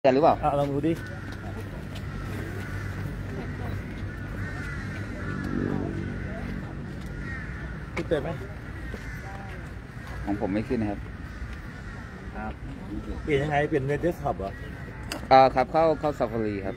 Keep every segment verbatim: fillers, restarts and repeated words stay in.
กันหรือเปล่าลองดูดิขึ้นเต็มไหมของผมไม่ขึ้นนะครับเปลี่ยนยังไงเปลี่ยนเป็นเดสก์ท็อปเหรออ่าครับเข้าเข้าซาฟารีครับ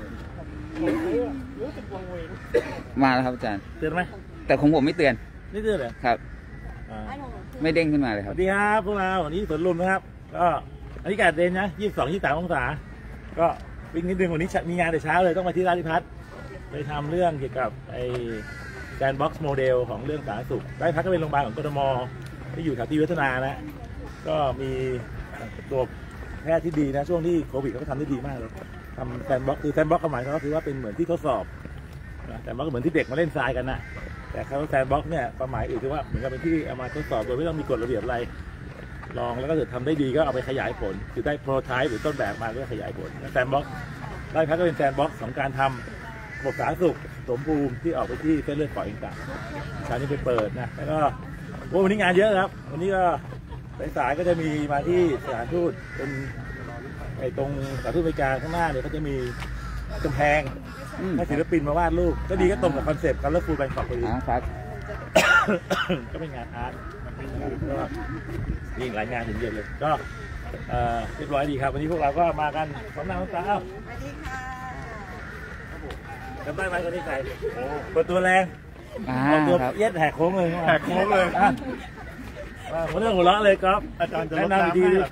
มาแล้วครับอาจารย์เตือนไหมแต่ของผมไม่เตือนไม่เตือนเหรอครับไม่เด้งขึ้นมาเลยครับสวัสดีครับพวกเราวันนี้สวนลุมนะครับก็อากาศเย็นนะยี่สิบสอง ยี่สิบสามองศาก็วิ่งนิดนึงวันนี้มีงานแต่เช้าเลยต้องมาที่ราชพัฒน์ไปทำเรื่องเกี่ยวกับไอแซนด์บ็อกซ์โมเดลของเรื่องสาธารณสุขราชพัฒน์ก็เป็นโรงพยาบาลของกทมที่อยู่แถวที่วัฒนานะก็มีตัวแพทย์ที่ดีนะช่วงที่โควิดเขาก็ทำได้ดีมากเลยทำแซนด์บ็อกซ์คือแซนด์บ็อกซ์หมายก็คือว่าเป็นเหมือนที่ทดสอบแซนด์บ็อกซ์เหมือนที่เด็กมาเล่นทรายกันนะแต่เขาแซนด์บ็อกซ์เนี่ยความหมายอื่นคือว่าเหมือนกับเป็นที่เอามาทดสอบโดยไม่ต้องมีกฎระเบียบอะไรลองแล้วก็เกิดทำได้ดีก็เอาไปขยายผลคือได้โปรโตไทป์หรือต้นแบบมาก็ขยายผลแซนด์บ็อกซ์ได้พักก็เป็นแซนด์บ็อกซ์ของการทำระบบสาธารณสุขสมบูรณ์ที่ออกไปที่เส้นเลือดฝอยต่างๆการนี้ไปเปิดนะแล้วก็วันนี้งานเยอะครับวันนี้ก็สายๆก็จะมีมาที่สถานทูตเป็นไอ้ตรงสถานทูตอเมริกาข้างหน้าเนี่ยก็จะมีกำแพงให้ศิลปินมาวาดรูปก็ดีก็ตรงกับคอนเซปต์การเลือกฟูลแบงค์ขอบพอดีครับก็เป็นงานอาร์ตก็มีหลายงานถึงเยอะเลยก็เรียบร้อยดีครับวันนี้พวกเราก็มากันพร้อมหน้าพร้อมตาสวัสดีค่ะจำได้ไหมคนนี้ใครเปิดตัวแรงตัวเย็ดแหกโค้งเลยแหกโค้งเลยผมเรื่องหัวเราะเลยครับอาจารย์จะแนะนำดีดิ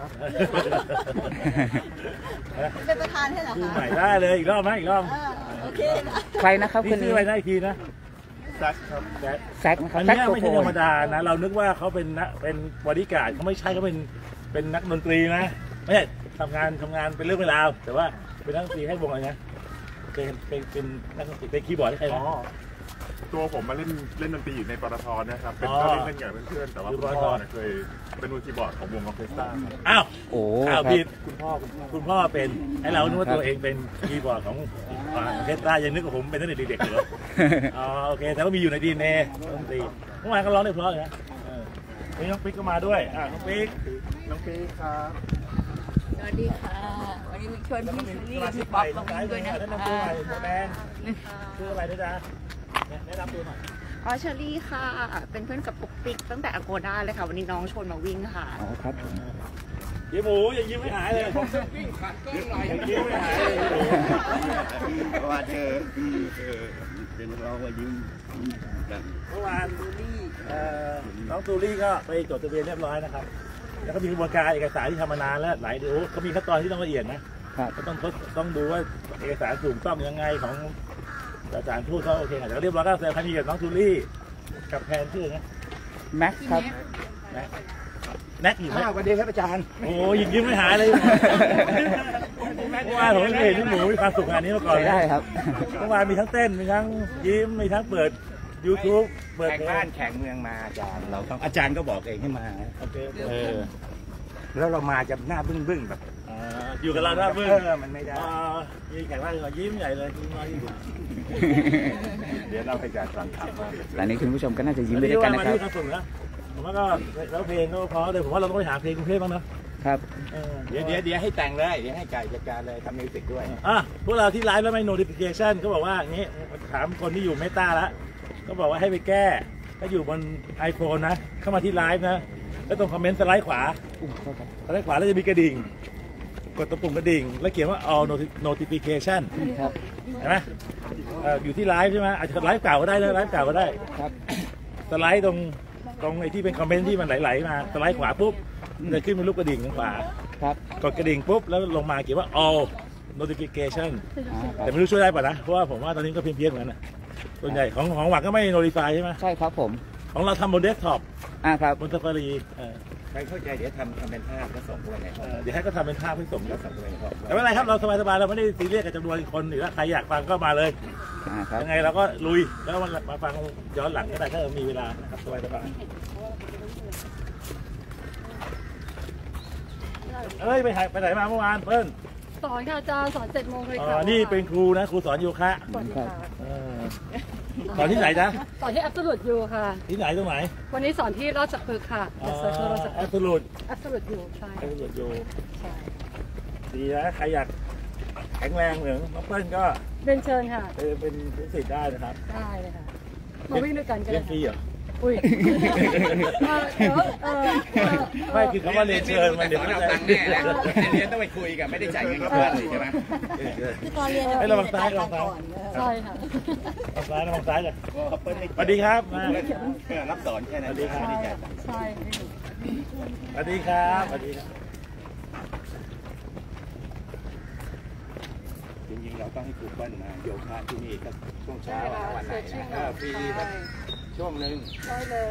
เป็นประธานใช่เหรอคะใหม่ได้เลยอีกรอบไหมอีกรอบโอเคใครนะครับคนนี้ไปได้ทีนะแซคครับแซคนะครับอันนี้ไม่ใช่ธรรมดานะเรานึกว่าเขาเป็นนักเป็นบอดี้การ์ดเขาไม่ใช่เขาเป็นเป็นนักดนตรีนะไม่ใช่ทำงานทำงานเป็นเรื่องเวลาแต่ว่าเป็นนักดนตรีให้วงอะไรนะเป็นเป็นเป็นนักดนตรีเป็นคีย์บอร์ดให้ใครนะตัวผมมาเล่นเล่นดนตรีอยู่ในปตทนะครับเป็นก็เล่นเล่นกับเพื่อนๆแต่ว่าคุณพ่อเนี่ยเคยเป็นมือคีย์บอร์ดของวงออร์เคสตราอ้าวโอ้อ้าวผิดคุณพ่อคุณพ่อเป็นให้เราคิดว่าตัวเองเป็นคีย์บอร์ดของออร์เคสตรายังนึกว่าผมเป็นตั้งแต่เด็กๆเลยอ๋อโอเคแต่ว่ามีอยู่ในดีเนดนตรีเมื่อวานก็ร้องได้เพราะเลยนะมีน้องปิ๊กก็มาด้วยอ่าน้องปิ๊กน้องปิ๊กครับสวัสดีค่ะวันนี้มีชวนพี่ชูรี่พี่ป๊อปมาด้วยนะคะแนะนำตัวหน่อยโมแมนชื่ออะไรด้วยนะแนะนำตัวหน่อยอ๋อเชอรี่ค่ะเป็นเพื่อนกับปุ๊กปิ๊กตั้งแต่อโกด้าเลยค่ะวันนี้น้องชวนมาวิ่งค่ะอ๋อครับยิ้มหมูอย่ายิ้มไม่หายเลยวิ่งขาดก็ไหลยิ้มไม่หายเลยว่าเธอเป็นเราว่ายิ้มเมื่อวานตูรี่น้องตูรี่ก็ไปจดทะเบียนเรียบร้อยนะครับแล้วก็มีกระบวนการเอกสารที่ทำมานานแล้วหลายเดือนเขามีขั้นตอนที่ต้องละเอียดนะก็ต้องต้องดูว่าเอกสารถูกต้องยังไงของอาจารย์พูดเขาโอเคแต่ก็เรียบร้อยก็แสดงความยินดีกับน้องทูรี่กับแพนชื่อนะแม็กครับแม็กแม็กอยู่ไหมสวัสดีครับอาจารย์โอ้ยิงยิ้มไม่หายเลยเมื่อวานผมเห็นที่หมูมีความสุขงานนี้มาก่อนได้ครับเมื่อวานมีทั้งเต้นมีทั้งยิ้มมีทั้งเปิด ยูทูบ เปิดแข่งบ้านแข่งเมืองมาอาจารย์เราต้องอาจารย์ก็บอกเองให้มาโอเคเออแล้วเรามาจะหน้าบึ้งบึ้งแบบอยู่กับเราหน้าบึ้งมันไม่ได้มีแข่งบ้านยิ้มใหญ่เลยยิ้มน้อยที่สุดเดี๋ยวเราไปจัดสังขารตอนนี้คุณผู้ชมก็น่าจะยิ้มไปด้วยกันนะครับผมว่าก็แล้วเพลงก็พอเลยผมว่าเราต้องไปหาเพลงกรุงเทพบ้างนะครับเดี๋ยวเดี๋ยวเดี๋ยวให้แต่งเลยเดี๋ยวให้ไก่จัดการเลยทำมิวสิกด้วยอ่ะพวกเราที่ไลฟ์แล้วไม่ notification เขาบอกว่าอย่างนี้ถามคนที่อยู่เมตาแล้วก็บอกว่าให้ไปแก้ถ้าอยู่บน iPhone นะเข้ามาที่ไลฟ์นะแล้วตรงคอมเมนต์สไลด์ขวาสไลด์ขวาแล้วจะมีกระดิ่งกดตรงปุ่มกระดิ่งแล้วเขียนว่า all notification เห็นไหมอยู่ที่ไลฟ์ใช่ไหมอาจจะไลฟ์เก่าก็ได้นะไลฟ์เก่าก็ได้สไลด์ตรงตรงไอ้ที่เป็นคอมเมนต์ที่มันไหลๆมาสไลด์ขวาปุ๊บจะขึ้นเป็นรูปกระดิ่งทางขวากดกระดิ่งปุ๊บแล้วลงมาเขียนว่า all notification แต่ไม่รู้ช่วยได้ป่ะนะเพราะว่าผมว่าตอนนี้ก็เพี้ยนๆเหมือนกันนะส่วนใหญ่ของของหวักก็ไม่ notify ใช่ไหมใช่ครับผมของเราทำบนเดสก์ท็อปอ่าครับบนซัฟฟารีใครเข้าใจเดี๋ยวทำทำเป็นภาพก็ส่งด้วยในห้องเดี๋ยวให้ก็ทำเป็นภาพให้ส่งก็ส่งด้วยในห้องแต่ไม่เป็นไรครับเราสบายๆเราไม่ได้ซีเรียสกับจำนวนคนหรือว่าใครอยากฟังก็มาเลยยังไงเราก็ลุยแล้วมาฟังย้อนหลังก็ได้ถ้ามีเวลานะครับสบายๆเอ้ยไปไหนไปไหนมาเมื่อวานเพิ่นสอนค่ะอาจารย์สอนเจ็ดโมงเลยค่ะอ๋อนี่เป็นครูนะครูสอนโยคะสอนที่ไหนจ๊ะสอนที่ Absolute U ค่ะที่ไหนตรงไหนวันนี้สอนที่ราชพฤกษ์ค่ะอ๋อ Absolute Absolute U ใช่ Absolute U ใช่ดีนะใครอยากข็งแรงเหมือนน้องเปิ้ลก็เรียนเชิญค่ะเออเป็นลูกศิษย์ได้นะครับได้เลยค่ะ มาวิ่งด้วยกันก็เรีได้ยนฟรีเหรออุ้ยเออเดี๋ยวเออเออไม่คือคำว่าเรียนเชิญมันเดี๋ยวสอนเข้าเอาใจตังค์เนี่ยนะเรียนต้องไปคุยกันไม่ได้จ่ายเงินกับเพื่อนเลยใช่ไหมคือตอนเรียนให้ระวังซ้ายระวังซ้ายก่อนใช่ค่ะระวังซ้ายระวังซ้ายจ้ะสวัสดีครับมารับสอนแค่นั้นสวัสดีครับใช่สวัสดีครับสวัสดีครับจริงๆเราต้องให้ครูเปิ้ลมาโยคะที่นี่ก็ช่วงใช่เช้าค่ะวันไหนเซอร์ชิ่งนะก็ฟรีสักช่วงหนึ่งใช่เลย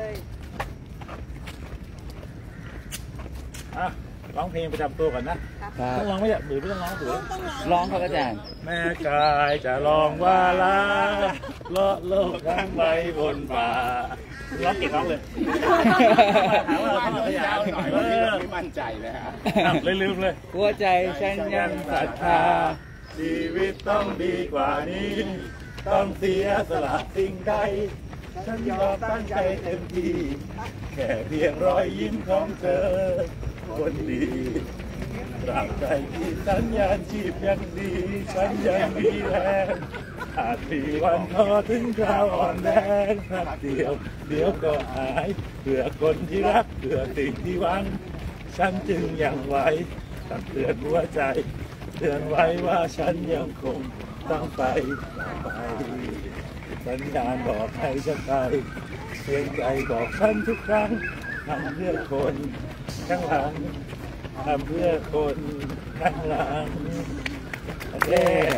อ่ะร้องเพลงประจำตัวก่อนนะต้องร้องไหมอ่ะหรือไม่ต้องร้องหรือร้องครับอาจารย์แม่กายจะลองว่าลาเลาะโลกทั้งใบบนป่าร้องเก่งร้องเลยถามว่าเราต้องพยายามหน่อยไม่มั่นใจเลยฮะเลยลืมเลยหัวใจฉันยังศรัทธาชีวิตต้องดีกว่านี้ ต้องเสียสละสิ่งใดฉันยอมตั้งใจเต็มที่แค่เพียงรอยยิ้มของเธอคนดีตราบใดที่สัญญาณชีพยังดี ฉันยังมีแรงอาจมีวันพอถึงคราวอ่อนแรงนัดเดียวเดี๋ยวก็หายเพื่อคนที่รักเพื่อสิ่งที่หวัง ฉันจึงยังไหวตักเตือนหัวใจเตือนไว้ว่าฉันยังคงต้องไปไปสัญญาณบอกให้ฉันไปเสียงใจบอกฉันทุกครั้งทำเพื่อคนข้างหลังทำเพื่อคนข้างหลังโอเค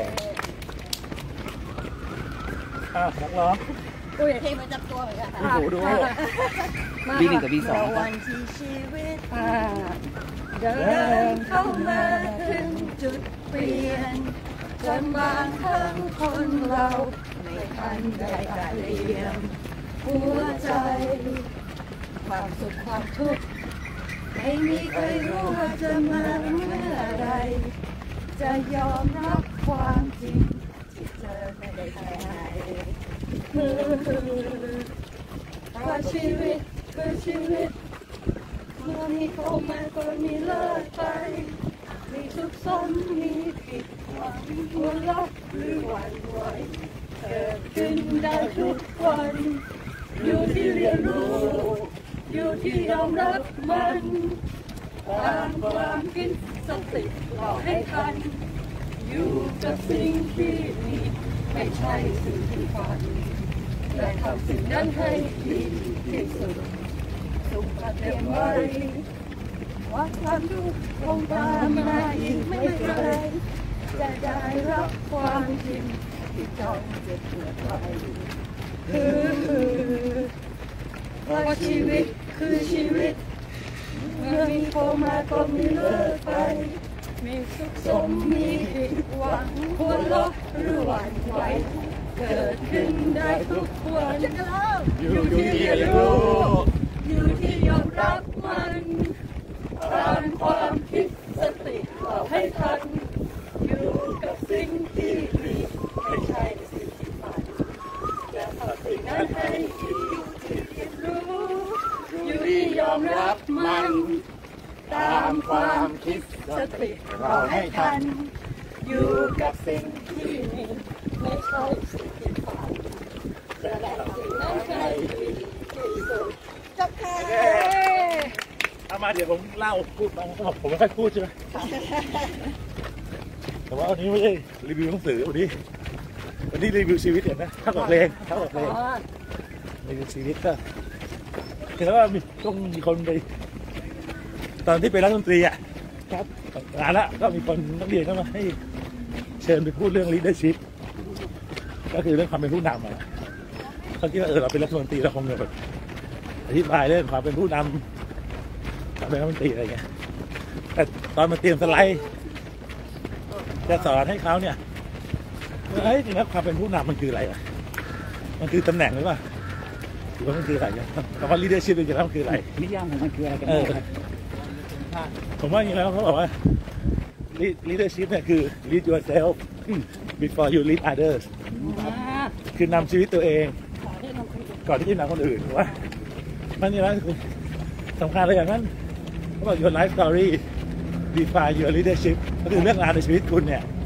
อ่ะนักร้องอุ้ยเพลงประจำตัวเหมือนกันค่ะโอ้โหดูบีหนึ่งกับบีสองวันที่ชีวิตอ่าเดินเข้ามาถึงจุดเปลี่ยนจนบางครั้งคนเราไม่ทันได้ตัดเรียมหัวใจ ความสุขความทุกข์ไม่มีใครรู้ว่าจะมาเมื่อไรจะยอมรับความจริงที่เธอไม่ได้แค่ไหนเพราะชีวิตคือชีวิตเมื่อมีเข้ามาก็มีเลิกไปมีสุขสมมีผิดหวังหัวเราะหรือหวั่นไหวเกิดขึ้นได้ทุกวันอยู่ที่เรียนรู้อยู่ที่ยอมรับมันตามความคิดสติเราให้ทันอยู่กับสิ่งที่มีไม่ใช่สิ่งที่ฝันแต่ทำสิ่งนั้นให้ดีที่สุดสุขเตรียมไว้ว่าความทุกข์คงตามมาอีกไม่ไกลจะได้รับความจริงที่จ้องจะเกิดไว้คือว่าชีวิตคือชีวิตเมื่อมีโผล่มาก็มีเลิกไปมีสุขสมมีผิดหวังหัวเราะหรือหวั่นไหวเกิดขึ้นได้ทุกวันอยู่ที่เรียนรู้อยู่ที่ยอมรับมันตามความคิดสติเราให้ทันอยู่กับสิ่งที่ดีไม่ใช่สิ่งที่ฝันและทำสิ่งนั้นให้ดีอยู่ที่เรียนรู้อยู่ที่ยอมรับมันตามความคิดสติเราให้ทันอยู่กับสิ่งที่มีไม่ใช่สิ่งที่ฝันและทำสิ่งนั้นให้ดีที่สุดจบค่ะเอามาเดี๋ยวผมเล่าพูดมาเขาบอกผมไม่ค่อยพูดใช่ไหมแต่ว่าวันนี้ไม่ใช่รีวิวหนังสือวันนี้วันนี้รีวิวชีวิตเห็นไหมเท่ากับเพลงเท่ากับเพลงรีวิวชีวิตก็คือว่ามีต้องมีคนไปตอนที่ไปรัฐมนตรีอ่ะครับงานละก็มีคนนักเรียนเข้ามาให้เชิญไปพูดเรื่อง leadership ก็คือเรื่องความเป็นผู้นำอ่ะเขาคิดว่าเออเราเป็นรัฐมนตรีเราคงจะแบบอธิบายเรื่องความเป็นผู้นำความเป็นรัฐมนตรีอะไรเงี้ยแต่ตอนมาเตรียมสไลด์จะสอนให้เขาเนี่ยเฮ้ยจริงแล้วความเป็นผู้นำมันคืออะไรอ่ะมันคือตำแหน่งหรือเปล่าหรือว่ามันคืออะไรเนี่ยคำว่า leadership จริงๆแล้วมันคืออะไรนิยามของมันคืออะไรกันเอแน่อครับผมว่าอย่างนี้แล้วเขาบอกว่า leadership เนี่ยคือ lead yourself before you lead others คือนำชีวิตตัวเองก่อนที่จะนำคนอื่นถูกไหมมันนี่แล้วคือสำคัญเลยอย่างนั้นเขาบอก your life story define your leadership ก็คือเรื่องราวในชีวิตคุณเนี่ยเ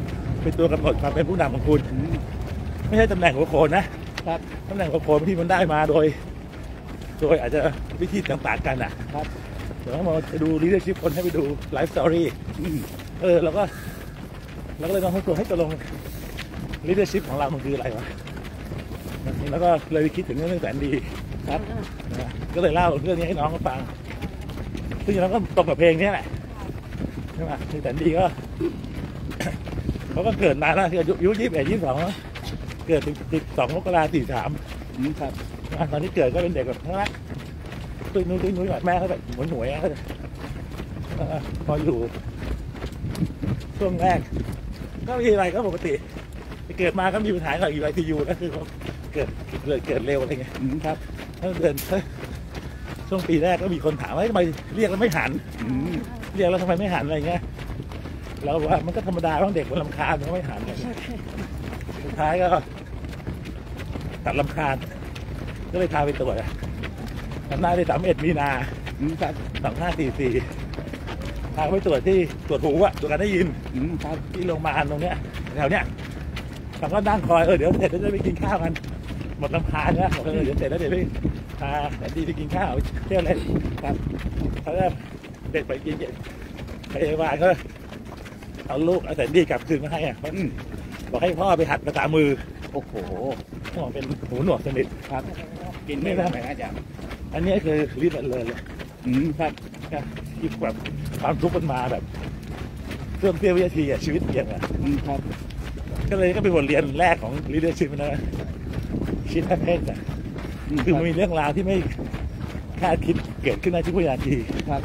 เป็นตัวกำหนดความเป็นผู้นำของคุณไม่ใช่ตำแหน่งหัวโขนนะครับตำแหน่งหัวโขนที่มันได้มาโดยโดยอาจจะวิธีต่างๆกันนะครับเดี๋ยวมาจะดู leadership คนให้ไปดู life story เออแล้วก็เราก็เลยลองทดสอบให้ตกลง leadership ของเรามันคืออะไรวะแล้วก็เลยคิดถึงเรื่องแสนดีครับนะก็เลยเล่าเรื่องนี้ให้น้องเขาฟังซึ่งน้องก็ตรงกับเพลงนี้แหละใช่ไหมแสนดีก็ เขาก็เกิดมาแล้วอายุยี่สิบเอ็ดยี่สิบสองเกิดสิบสองมกราสี่สามครับตอนที่เกิดก็เป็นเด็กแบบนั้นตุ้ยนุ้ยตุ้ยนุ้ยแบบแม่เขาแบบหมุนหวยพออยู่ช่วงแรกก็มีอะไรก็ปกติเกิดมาก็มีปัญหากับอยู่ไอซียูนะคือเกิดเกิดเกิดเร็วอะไรเงี้ยครับถ้าเดินช่วงปีแรกก็มีคนถามว่าทำไมเรียกแล้วไม่หันเรียกแล้วทำไมไม่หันอะไรเงี้ยเราว่ามันก็ธรรมดาต้องเด็กมันลำคาญมันไม่หันเลยสุดท้ายก็ตัดลำคาญก็เลยพาไปตรวจทำหน้าได้สามเอ็ดมีนาสองห้าสี่สี่พาไปตรวจที่ตรวจหูอะตรวจการได้ยินที่โรงพยาบาลตรงเนี้ยแถวเนี้ยเราก็นั่งคอยเออเดี๋ยวเสร็จแล้วจะไปกินข้าวกันหมดลำคาญนะบอกเออเดี๋ยวเสร็จแล้วเดี๋ยวไปพาแสนดีไปกินข้าวเที่ยวเล่นครับเขาก็เด็กไปกินไปวานก็เอาลูกเอาแสนดีกลับคืนมาให้อ่ะบอกให้พ่อไปหัดภาษามือโอ้โหต้องเป็นหูหนวกสนิทครับกินไม่ได้ไหมอาจารย์อันนี้คือรีบเลยเลยอืมครับที่แบบความทุกข์มันมาแบบเรื่องเสี้ยววินาทีอ่ะชีวิตเปลี่ยนอ่ะครับก็เลยก็เป็นบทเรียนแรกของ leadership นะคิดแค่ไหนคือมันมีเรื่องราวที่ไม่คาดคิดเกิดขึ้นในทุกวินาทีครับ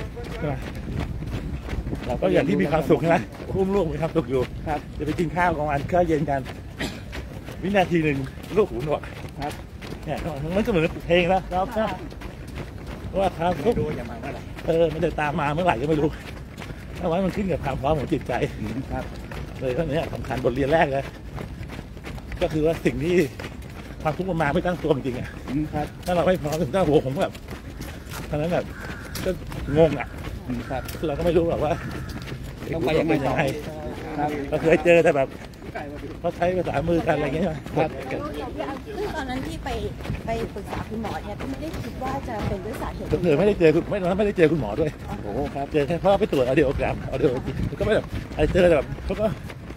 เราก็อย่างที่มีความสุขนะคุ้มลูกมีความสุขอยู่ครับจะไปกินข้าวกลางวันข้าวเย็นกันวินาทีหนึ่งลูกหูหนวกครับเนี่ยมันก็เหมือนเพลงแล้วครับว่าครับดูอย่ามาเมื่อไหร่เออมันจะตามมาเมื่อไหร่ก็ไม่รู้ถ้าว่ามันขึ้นกับความพร้อมของจิตใจครับเลยก็เนี่ยสำคัญบทเรียนแรกเลยก็คือว่าสิ่งที่ความทุกข์มันมาไม่ตั้งตัวจริงๆอ่ะครับถ้าเราไม่พร้อมถึงหน้าหัวผมแบบตอนนั้นแบบก็งงอ่ะครับเราก็ไม่รู้หรอกว่าต้องไปยังไงต่อครับเราเคยเจอแต่แบบเขาใช้ภาษามือกันอะไรเงี้ยครับซึ่งตอนนั้นที่ไปไปปรึกษาคุณหมอเนี่ยก็ไม่ได้คิดว่าจะเป็นด้วยสาเหตุเธอไม่ได้เจอคุณไม่ตอนนั้นไม่ได้เจอคุณหมอด้วยโอ้ครับเจอแค่พ่อไปตรวจเอาเดียวกันเอาเดียวก็ไม่แบบอะไรเจอแบบเขาก็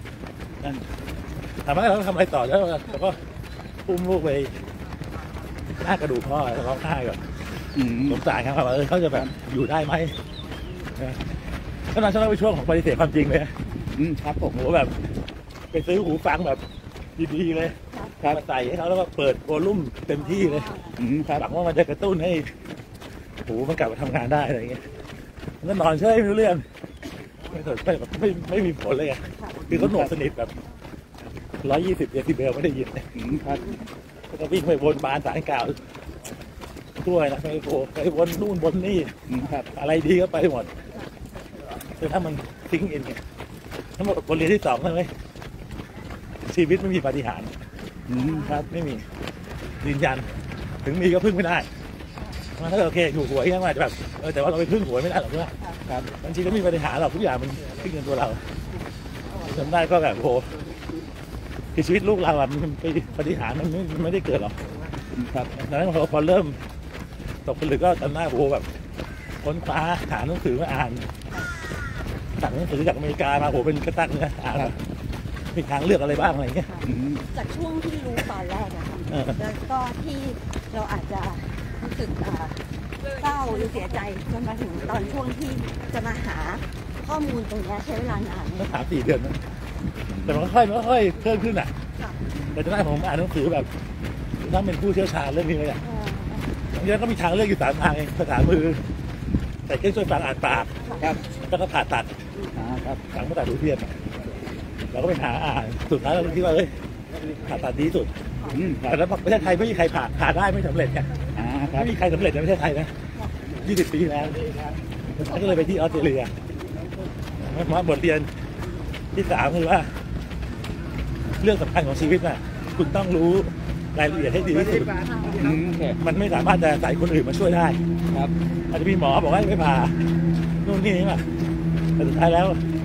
ถามว่าเราทำอะไรต่อแล้วเราก็อุ้มลูกไปหน้ากระดูกพ่อแล้วร้องไห้แบบสงสารครับว่าเออเขาจะแบบอยู่ได้ไหมก็นอนช่วงไปช่วงของปฏิเสธความจริงเลยครับผมโหแบบไปซื้อหูฟังแบบดีๆเลยมาใส่ให้เขาแล้วก็เปิดโวลุ่มเต็มที่เลยหวังว่ามันจะกระตุ้นให้หูมันกลับมาทำงานได้อะไรอย่างเงี้ยมันก็นอนเฉยไม่รู้เรื่องไม่สนใจแบบไม่ไม่มีผลเลยอ่ะคือเขาหนวกสนิทแบบร้อยยี่สิบเดซิเบลไม่ได้ยินครับก็วิ่งไปวนบานสารกล่าวช่วยนะไปโผล่ไปวนนู่นวนนี่ครับอะไรดีก็ไปหมดแต่ถ้ามันทิ้งเองเนี่ยทั้งหมดบทเรียนที่สองใช่ไหมชีวิตไม่มีปาฏิหาริย์ครับไม่มียืนยันถึงมีก็พึ่งไม่ได้ถ้าโอเคอยู่หวยยังไงจะแบบเออแต่ว่าเราไปพึ่งหวยไม่ได้หรอกนะครับบางทีก็มีปาฏิหาริย์หรอกทุกอย่างมันขึ้นกับตัวเราจำได้ก็แบบโหคือชีวิตลูกเราอ่ะมันไปปาฏิหาริย์มันไม่ไม่ได้เกิดหรอกครับดังนั้นพอพอเริ่มตกผลึกก็จำได้โหแบบค้นคว้าหาหนังสือมาอ่านสั่งหนังสือจากอเมริกามาโหเป็นกระตักเนี่ยอ่านมีทางเลือกอะไรบ้างอะไรเงี้ยจากช่วงที่รู้ตอนแรกนะคะแล้วก็ที่เราอาจจะรู้สึกเศร้าหรือเสียใจจนมาถึงตอนช่วงที่จะมาหาข้อมูลตรงนี้ใช้เวลานานก็สามสี่เดือนนะแต่มันก็ค่อยมันก็ค่อยเพิ่มขึ้นอ่ะแต่จะได้ผมอ่านหนังสือแบบต้องเป็นผู้เชี่ยวชาญเรื่องนี้เลยอ่ะเยอะก็มีทางเลือกอยู่สามทางเองภาษามือแต่เครื่องช่วยฟังอ่านปากครับแล้วก็ผ่าตัดครับหลังผ่าตัดดูเทียมเราก็ไปหาอ่านสุดท้ายเราคิดว่าเอ้ยผ่าตัดดีสุดแต่แล้วประเทศไทยไม่มีใครผ่าผ่าได้ไม่สำเร็จไงไม่มีใครสำเร็จในประเทศไทยนะยี่สิบปีแล้วก็เลยไปที่ออสเตรเลียมาบทเรียนที่สามคือว่าเรื่องสำคัญของชีวิตน่ะคุณต้องรู้รายละเอียดให้ดีที่สุดมันไม่สามารถจะใส่คนอื่นมาช่วยได้ครับอาจจะมีหมอบอกว่าไม่ผ่านู่นนี่มาแต่สุดท้ายแล้ว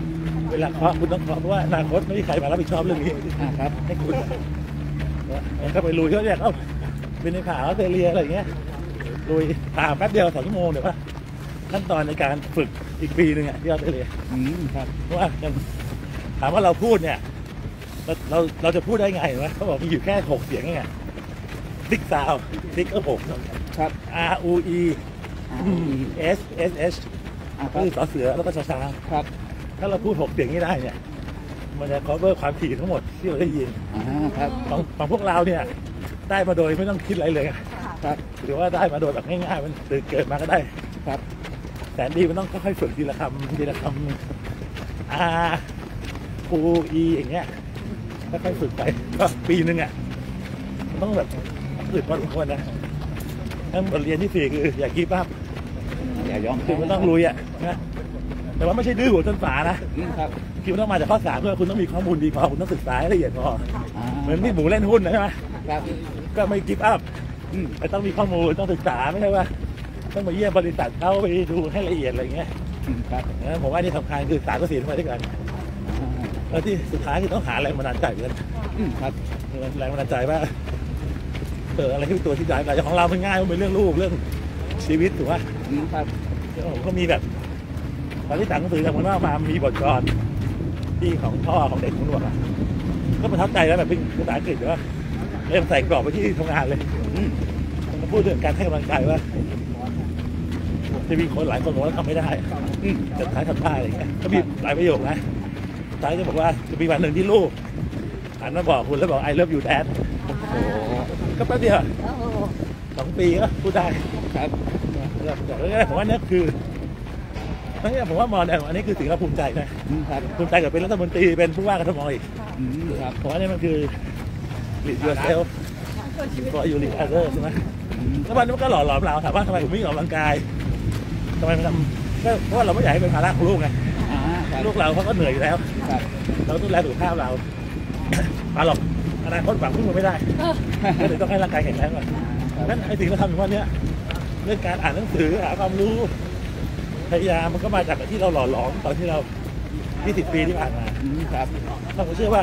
เวลาเคาะคุณต้องเคาะเพราะว่าอนาคตไม่มีใครมารับผิดชอบเรื่องนี้ครับให้คุณก็ไปลุยเขาเนี่ยเขาเป็นในผ่าออสเตรเลียอะไรอย่างเงี้ยลุยผ่าแป๊บเดียวสองชั่วโมงเดี๋ยวว่าขั้นตอนในการฝึกอีกปีหนึ่งอ่ะที่ออสเตรเลียครับเพราะว่าถามว่าเราพูดเนี่ยเราเราเราจะพูดได้ไงวะเขาบอกมีอยู่แค่หกเสียงไงติ๊กซาวติ๊กก็หกครับ R U E S S H คือสอเสือแล้วก็ชาชาครับถ้าเราพูดหกเสียงนี้ได้เนี่ยมันจะ cover ความถี่ทั้งหมดที่เราได้ยินครับของของพวกเราเนี่ยได้มาโดยไม่ต้องคิดอะไรเลยครับหรือว่าได้มาโดยแบบง่ายๆมันตื่นเกิดมาก็ได้ครับแต่ดีมันต้องค่อยๆฝึกทีละคำทีละคำ R U E อย่างเงี้ยค่อยๆฝึกไปก็ปีนึงอ่ะมันต้องแบบฝึกพอสมควรนะนั่นบทเรียนที่สี่คืออย่าคิดภาพอย่ายอมคือมันต้องลุยอ่ะนะแต่ว่าไม่ใช่ดื้อหัวจนฝานะครับคือมันต้องมาจากข้อสามเพื่อคุณต้องมีข้อมูลดีพอคุณต้องศึกษาให้ละเอียดพอเหมือนที่หมูเล่นหุ้นนะใช่ไหมครับก็ไม่กิฟต์อัพแต่ต้องมีข้อมูลต้องศึกษาไม่ใช่ว่าต้องมาเยี่ยมบริษัทเขาไปดูให้ละเอียดอะไรอย่างเงี้ยครับผมว่านี่สำคัญคือสารก็สีมาด้วยกันแล้วที่สุดท้ายคือต้องหาแรงบันดาลใจกันครับแรงบันดาลใจว่าเอออะไรที่เป็นตัวที่ได้แต่ของเราเป็นง่ายมันเป็นเรื่องลูกเรื่องชีวิตถูกไหมครับผมก็มีแบบตอนที่สั่งหนังสือจากคนว่ามามีบทกลอนที่ของพ่อของเด็กของหลวงอ่ะก็ประทับใจแล้วแบบเป็นภาษาอังกฤษว่าเริ่มใส่กรอบไปที่ทำงานเลยมันพูดเรื่องการให้กำลังใจว่าจะมีคนหลายคนบอกว่าทำไม่ได้แต่ท้ายทำได้อะไรเงี้ยก็มีหลายประโยคนะท้ายจะบอกว่าจะมีวันหนึ่งที่ลูกหันมาบอกคุณแล้วบอก I love you dad ก็แป๊บเดียวสองปีก็พูดได้ครับแต่ผมว่านี่คือนั่นเนี่ยผมว่ามองเนี่ยอันนี้คือสิ่งที่เราภูมิใจนะครับภูมิใจกับเป็นรัฐมนตรีเป็นผู้ว่ากทมอีกครับผมว่านี่มันคือ lead yourself for you lead others ใช่ไหมแล้วมันก็หล่อหลอมเราถามว่าทำไมผมไม่ออกกำลังกายทำไมมันทำก็เพราะว่าเราไม่อยากให้เป็นภาระของลูกไงลูกเราเขาก็เหนื่อยอยู่แล้วเราต้องดูแลสุขภาพเรามาหรอกอนาคตหวังพึ่งมันไม่ได้ก็เลยต้องให้ร่างกายแข็งแรงก่อนงั้นไอ้สิ่งที่เราทำอยู่วันนี้เรื่องการอ่านหนังสือหาความรู้พยายามมันก็มาจากที่เราหล่อหลอมตอนที่เรายี่สิบปีที่ผ่านมาครับเราเชื่อว่า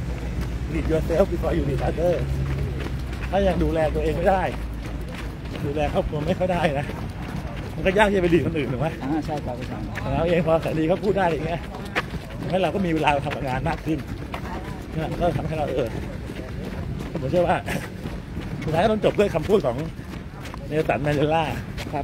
lead yourself before you lead others ถ้ายังดูแลตัวเองไม่ได้ดูแลครอบครัวไม่ค่อยได้นะมันก็ยากที่จะไปดีคนอื่นถูกไหมอ่าใช่ครับเราเองพอแสนดีเขาพูดได้อย่างเงี้ยทำให้เราก็มีเวลาทำงานมากขึ้นนี่ก็ทำให้เราเออผมเชื่อว่าสุดท้ายต้องจบด้วยคำพูดของเนลสัน แมนเดลาครับ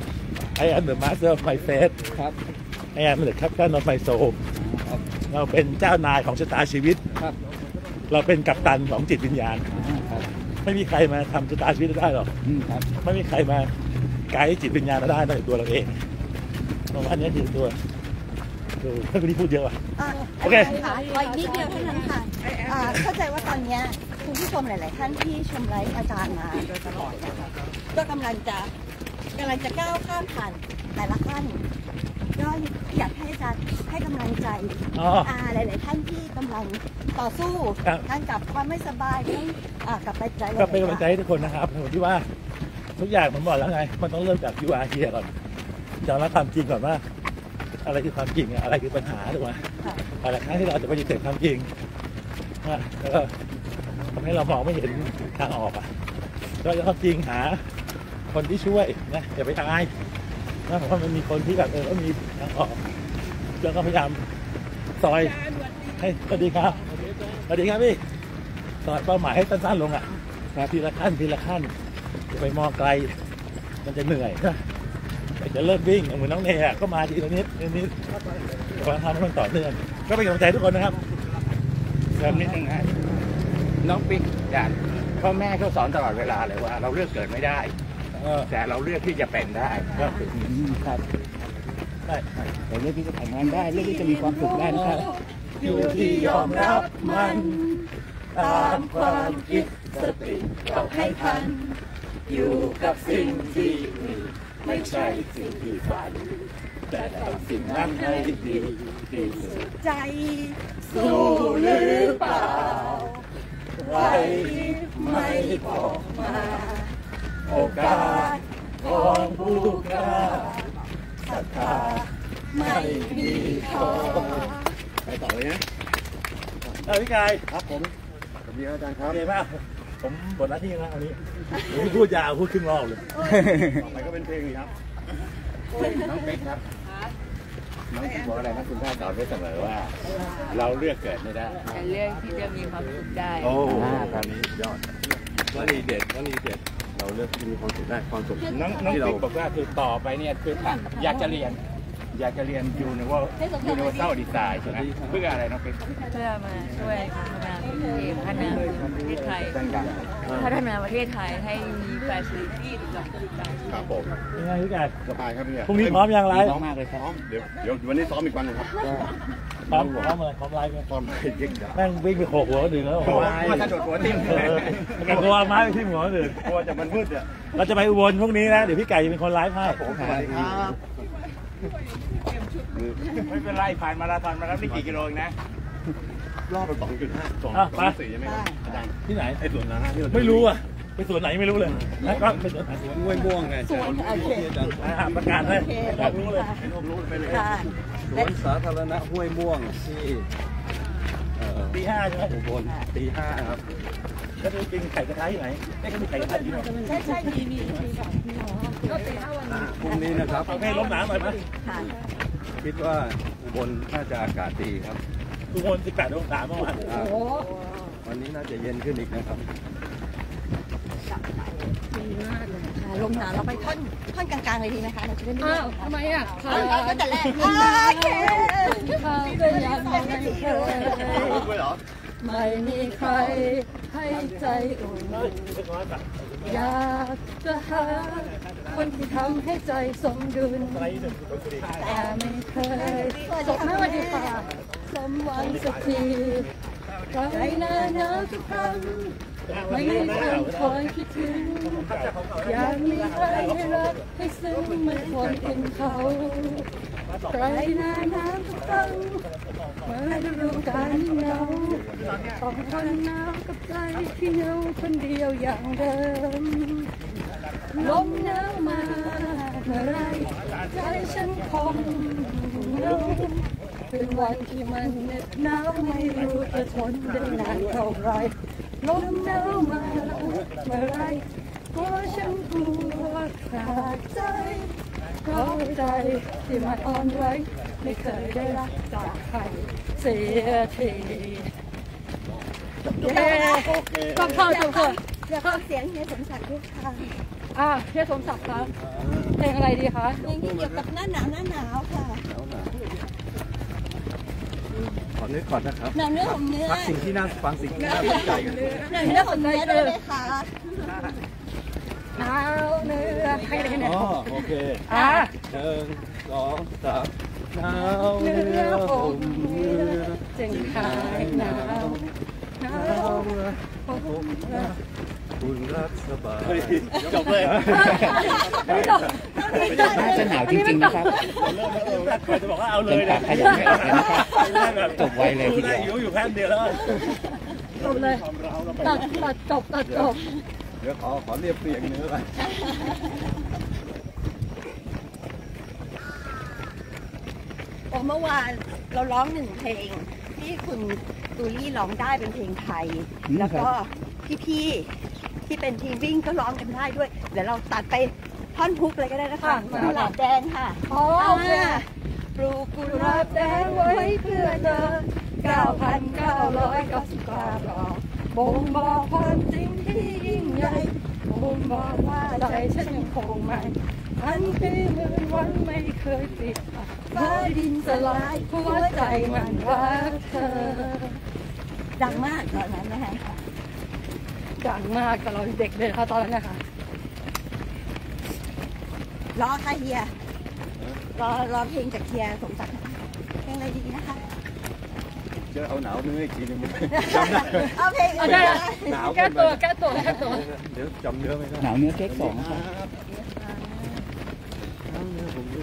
I am the master of my fate ครับ I am the captain of my soul เราเป็นเจ้านายของชะตาชีวิตครับเราเป็นกัปตันของจิตวิญญาณไม่มีใครมาทำชะตาชีวิตได้หรอกไม่มีใครมาไกด์จิตวิญญาณได้นอกจากตัวเราเองเพราะว่าอันนี้คือตัวดูถ้าคุณที่พูดเยอะว่ะโอเคค่ะขออีกนิดเดียวเท่านั้นค่ะเข้าใจว่าตอนนี้คุณผู้ชมหลายๆท่านที่ชมไลฟ์อาจารย์มาโดยตลอดนะคะก็กำลังจะกำลังจะก้าวข้ามผ่านแต่ละขั้นก็อยากให้อาจารย์ให้กำลังใจหลายๆท่านที่กำลังต่อสู้ทั้งกับความไม่สบายทั้งกับไปใจก็เป็นกำลังใจให้ทุกคนนะครับผมที่ว่าทุกอย่างผมบอกแล้วไงมันต้องเริ่มจากยูอาร์เฮียก่อนยอมรับความจริงก่อนว่าอะไรคือความจริงอะไรคือปัญหาถูกไหมอะไรครั้งที่เราจะปฏิเสธความจริงแล้วก็ทำให้เรามองไม่เห็นทางออกอ่ะก็จะความจริงหาคนที่ช่วยนะอย่าไปอายนะผมว่ามันมีคนที่แบบเออก็มีทางออกแล้วก็พยายามซอยให้สวัสดีครับสวัสดีครับพี่ซอยเป้าหมายให้สั้นๆลงอ่ะทีละขั้นทีละขั้นจะไปมองไกลมันจะเหนื่อยนะจะเริ่มวิ่งเหมือนน้องเนยก็มาทีละนิดนิดขอทำให้มันต่อเนื่องก็เป็นกำลังใจทุกคนนะครับเริ่มนิดนึงฮะน้องปิ๊กอย่างพ่อแม่เขาสอนตลอดเวลาเลยว่าเราเลือกเกิดไม่ได้แต่เราเลือกที่จะเป็นได้ครับได้เราเลือกที่จะแต่งงานได้เลือกที่จะมีความสุขได้นะครับอยู่ที่ยอมรับมันตามความคิดสติเราให้ทันอยู่กับสิ่งที่ไม่ใช่สิ่งที่ฝันแต่ทำสิ่งนั้นให้ดีที่สุดใจสู้หรือเปล่าใครไม่บอกมาโอกาสของผู้กล้าศรัทธาไม่มีพอไปต่อเลยนะเออพี่กายครับผมสวัสดีอาจารย์ครับโอเคมากผมหมดหน้าที่แล้วอันนี้ผมพูดยาวพูดครึ่งรอบเลยต่อไปก็เป็นเพลงเลยครับน้องเป๊กครับน้องที่บอกอะไรนะคุณท่านสอนไว้เสมอว่า เราเลือกเกิดไม่ได้แต่เรื่องที่จะมีความสุขได้โอ้ตอนนี้ยอดวลีเด็ดวลีเด็ดเราเลือกที่มีความสุขได้ความสุขน้องน้องที่เราติ๊กบอกว่าคือต่อไปเนี่ยคืออยากจะเรียน อยากจะเรียนยูนิเวอร์ยูนิเวอร์แซลดีไซน์ใช่ไหมเพื่ออะไรน้องติ๊กเพื่อมาช่วยพัฒนาประเทศพัฒนาประเทศไทยดังพัฒนาประเทศไทยให้มีแฟซิลิตี้ทุกอย่างครับผมยังไงพี่กายสบายครับพี่พรุ่งนี้พร้อมยังไลฟ์ๆมากเลยครับพร้อมเดี๋ยวเดี๋ยววันนี้ซ้อมอีกวันหนึงครับพร้อมพร้อมเลยพร้อมไลฟ์ไหมซ้อมไปเย็กๆแม่งวิ่งไปโขกหัวคนอื่นแล้วโอ้โหมาสะดุดหัวทิ่มเออแกกลัวไม้ไปที่หัวคนอื่นกลัวจะมันมืดอ่ะเราจะไปอุบลพรุ่งนี้นะเดี๋ยวพี่ไก่จะเป็นคนไลฟ์ให้ผมสวัสดีครับไม่เป็นไรผ่านมาราธอนมาแล้วไม่กี่กิโลเองนะรอบไปสองจุดห้าสองอ่ะสไปองสี่ใช่ไหมครับอาจารย์ที่ไหนไอ้ส่วนนั้นที่เราไม่รู้อ่ะไปสวนไหนไม่รู้เลยนะก็ไปสวนไหนห้วยม่วงไงสวนโอเคอ่าประกาศเลยอยากรู้เลยเป็นอบรู้ไปเลยค่ะสวนสาธารณะห้วยม่วงที่เอ่อตีห้าใช่ไหมอุบลตีห้าครับก็จะกินไข่กระทะที่ไหนไม่ก็มีไข่กระทะที่ไหนใช่ใช่มีมีมีค่ะพรุ่งนี้นะครับเอาให้ล้มหนาวหน่อยไหมค่ะคิดว่าอุบลน่าจะอากาศดีครับทุกคนสิบแปดองศาเมื่อวานอ่าวันนี้น่าจะเย็นขึ้นอีกนะครับค่ะลมหนาวเราไปท่อนท่อนกลางๆเลยดีไหมคะเราจะได้ไม่อ้าวทำไมอ่ะเอาเอาตั้งแต่แรกโอเคเขาก็ยังไม่เคยด้วยเหรอไม่มีใครให้ใจอุ่นเฮ้ยเป็นร้อยบาทอยากจะหาคนที่ทำให้ใจสมดุลอะไรหนึ่งตัวดีแต่ไม่เคยสมไม่ดีค่ะสมหวังสักทีใจหน้าหนาวทุกครั้งไม่มีคนคอยคิดถึงอยากมีใครให้รักให้ซึ้งเหมือนคนเป็นเขาใครหน้าหนาวทุกครั้งเมื่อฤดูกาลหนาวต้องทนหนาวกับใจที่เหงาคนเดียวอย่างเดิมลมหนาวมาเมื่อไรใจฉันคงเหงาเป็นวันที่มันเหน็บหนาวไม่รู้จะทนได้นานเท่าไรลมหนาวมาเมื่อไรตัวฉันกลัวขาดใจเพราะใจที่มันอ่อนไหวไม่เคยได้รักจากใครเสียทีเย้โอเคจบค่ะจบค่ะอยากฟังเสียงเฮียสมศักดิ์ด้วยค่ะอ่ะเฮียสมศักดิ์ครับเพลงอะไรดีคะเพลงที่เกี่ยวกับหน้าหนาวหน้าหนาวค่ะขอนึกก่อนนะครับหนังเนื้อของเนื้อพักสิ่งที่น่าฟังสิ่งที่น่าสนใจกันหนังเนื้อของเนื้อด้วยไหมคะหนาวเนื้อให้ได้ไหนอ๋อโอเคอ่ะหนึ่งสองสามหนาวเนื้เนื้ออผผม มเนื้อจึงหายหนาวหนาวผมคุณรักสบายจบเลยไม่จบจะหนาวจริงๆนะครับใครจะบอกว่าเอาเลยนะขยับไม่ออกเลยนะครับจบไวเลยทีเดียวอยู่อยู่แค่เดียวแล้วจบเลยตัดตัดจบตัดจบเดี๋ยวขอขอเรียบเรียงเนื้อไปเมื่อวานเราร้องหนึ่งเพลงที่คุณตูลี่ร้องได้เป็นเพลงไทย แล้วก็พี่ๆที่เป็นทีมวิ่งก็ร้องกันได้ด้วย เดี๋ยวเราตัดไปท่อนฮุกเลยก็ได้นะคะกุหลาบแดงค่ะอ๋อโอเคปลูกกุหลาบแดงไว้เพื่อเธอ เก้าพันเก้าร้อยเก้าสิบเก้าดอกบ่งบอกความจริงที่ยิ่งใหญ่บ่งบอกว่าใจฉันยังคงใหม่พันปีหมื่นวันไม่เคยปิดฟ้าดินสลายหัวใจมันรักเธอ ดังมากตอนนั้นนะคะดังมากกับเราเด็กเลยค่ะตอนนั้นนะคะรอค่ะเฮียรอรอเพลงจากเฮียสมศักดิ์นะคะเพลงอะไรดีนะคะเจอเอาหนาวเนื้ออีกทีนึงเอาเพลงเอาได้แก้ตัวแก้ตัวแก้ตัวเดี๋ยวจำเนื้อไม่ได้หนาวเนื้อเค้กสองครับ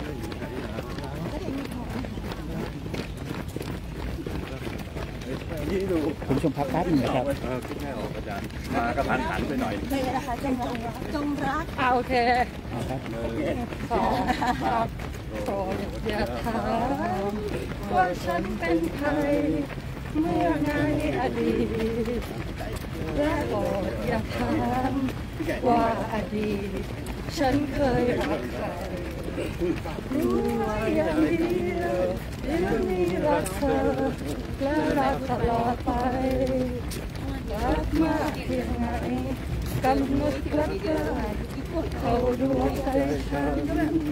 นี่คุณผู้ชมพักแป๊บนึงนะครับเออคิดไม่ออกอาจารย์มากระทันหันไปหน่อยเลยนะคะจงรักจงรักอ่าโอเคครับสองสามโปรดอย่าถามว่าฉันเป็นใครเมื่อในอดีตและโปรดอย่าถามว่าอดีตฉันเคยรักใครรู้ไว้อย่างเดียวเดี๋ยวนี้รักเธอและรักตลอดไปรักมากเพียงไหนกำหนดรักได้เข้าดวงใจฉัน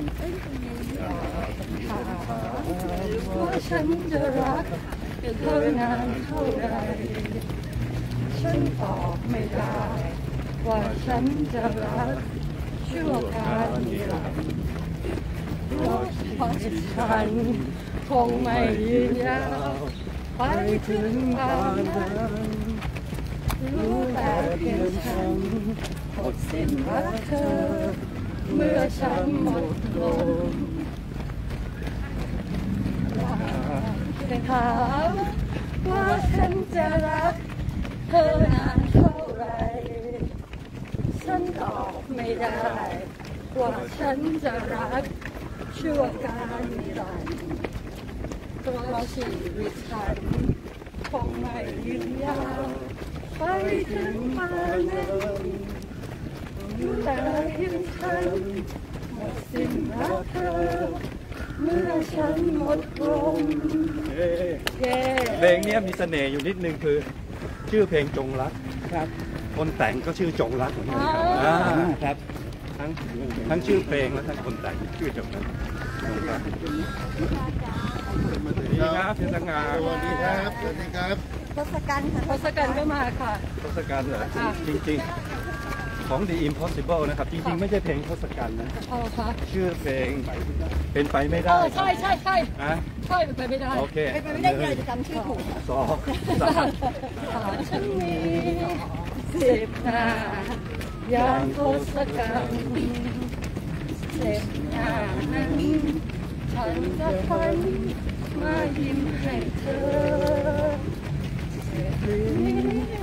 ถามว่าฉันจะรักเธอนานเท่าใดฉันตอบไม่ได้ว่าฉันจะรักชั่วการนิรันดร์เพราะฉันคงไม่ยืนยาวไปถึงบ้านนั้นรู้แต่เพียงฉันหมดสิ้นรักเธอเมื่อฉันหมดลมจะถามว่าฉันจะรักเธอนานเท่าไรฉันตอบไม่ได้ว่าฉันจะรักชั่วการนิรันดร์เพราะชีวิตฉันคงไม่ยืนยาวไปถึงป่านนั้นรู้แต่เพียงฉันหมดสิ้นรักเธอเมื่อฉันหมดลมเย้เพลงนี้มีเสน่ห์อยู่นิดนึงคือชื่อเพลงจงรักครับคนแต่งก็ชื่อจงรักเหมือนกันครับอ่าอ่าครับทั้งทั้งชื่อเพลงและทั้งคนแต่งชื่อจงรักจงรักสวัสดีครับพี่สง่าสวัสดีครับสวัสดีครับทศกัณฐ์ค่ะทศกัณฐ์ก็มาค่ะทศกัณฐ์เหรอจริงๆของ The Impossible นะครับจริงๆไม่ใช่เพลงทศกัณฐ์นะเอาค่ะชื่อเพลงเป็นไปไม่เอได้อใช่ใช่ใช่อ่ะใช่เป็นไปไม่ได้โอเคเป็นไปไม่ได้เลยจะจำชื่อถูกสองสามหาฉันมีสิบหน้าอย่างทศกัณฐ์สิบหน้านั้นฉันจะฝันมายิ้มให้เธอสิบนี้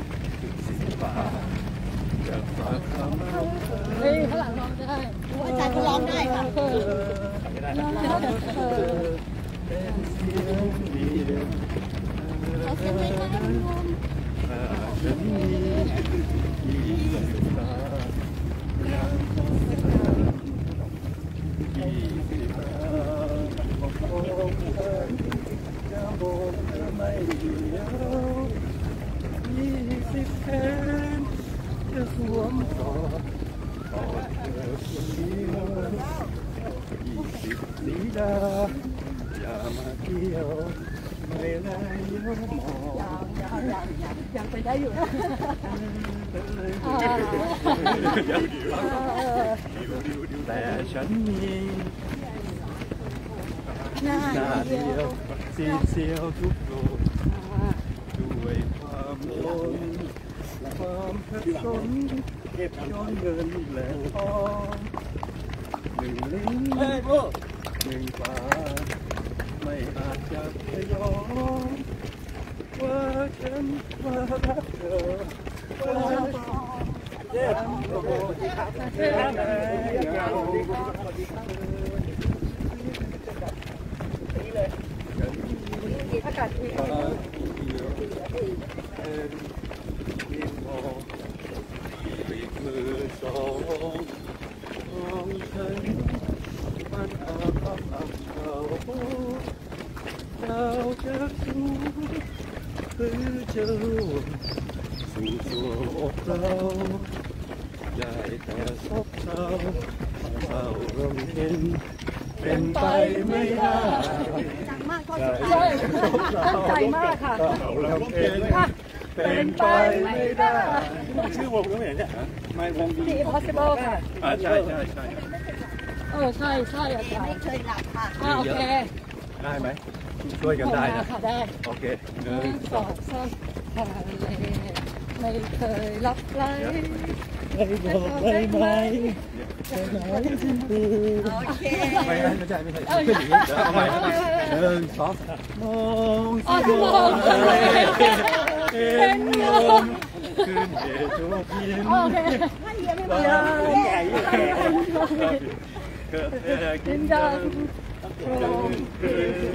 เฮ้ยข้างหลังร้องได้อาจารย์ก็ร้องได้ค่ะเออเออเขาเซ็นไว้ให้รวมฉันมียี่สิบตายี่สิบตาบอกโอ้ยจะบอกไม่เดียวยี่สิบแขนจะสวมกอดกอดเธอคนเดียวยี่สิบสีดาอย่ามาเที่ยวไม่ได้ยอมมองยังไปได้อยู่แต่ฉันมีหน้าหน้าเดีเดียยว วสีเสียวทุกโลกด้วยความหลงความขัดสนเก็บย้อนเงินและทองหนึ่งลิ้นหนึ่งฟ้าไม่อาจจะพยอมว่าฉันว่ารักเธอว่าเจ็บโอ้ยแค่ไหนเงาอากาศดีฟ้าเขียวเป็นเพียงมองปีกมือสองของฉันมันอาภัพอับเฉาดาวจะสูหรือจะร่วงสู่ตัวอกเราได้แต่ซบเศร้าเศร้าเราเห็นเป็นไปไม่ได้ดังมากก็ใช่ตั้งใจมากค่ะเราเห็นเป็นไปไม่ได้ชื่อวงก็ไม่เห็นเนี่ยไม่วงดี The Impossible ค่ะอ่าใช่ใช่ใช่เออใช่ใช่อาจารไม่ย์เคยหลับค่ะอ่าโอเคได้ไหมช่วยกันได้นะค่ะได้โอเคหหนึ่นึ่งงสองสามทะเลไม่เคยรับไหลไม่บอกเลยไหมจะไหนที่คือโอเคไม่ไม่ไม่ใช่ไม่ใช่ขึ้นอย่างนี้เดี๋ยวเอาใหม่หนึ่งสองมองอ๋อสิมองทะเลคืนเดชโชคยินโอเคบ้านใหญ่แก่เกิดแก่กินดังโรงคืน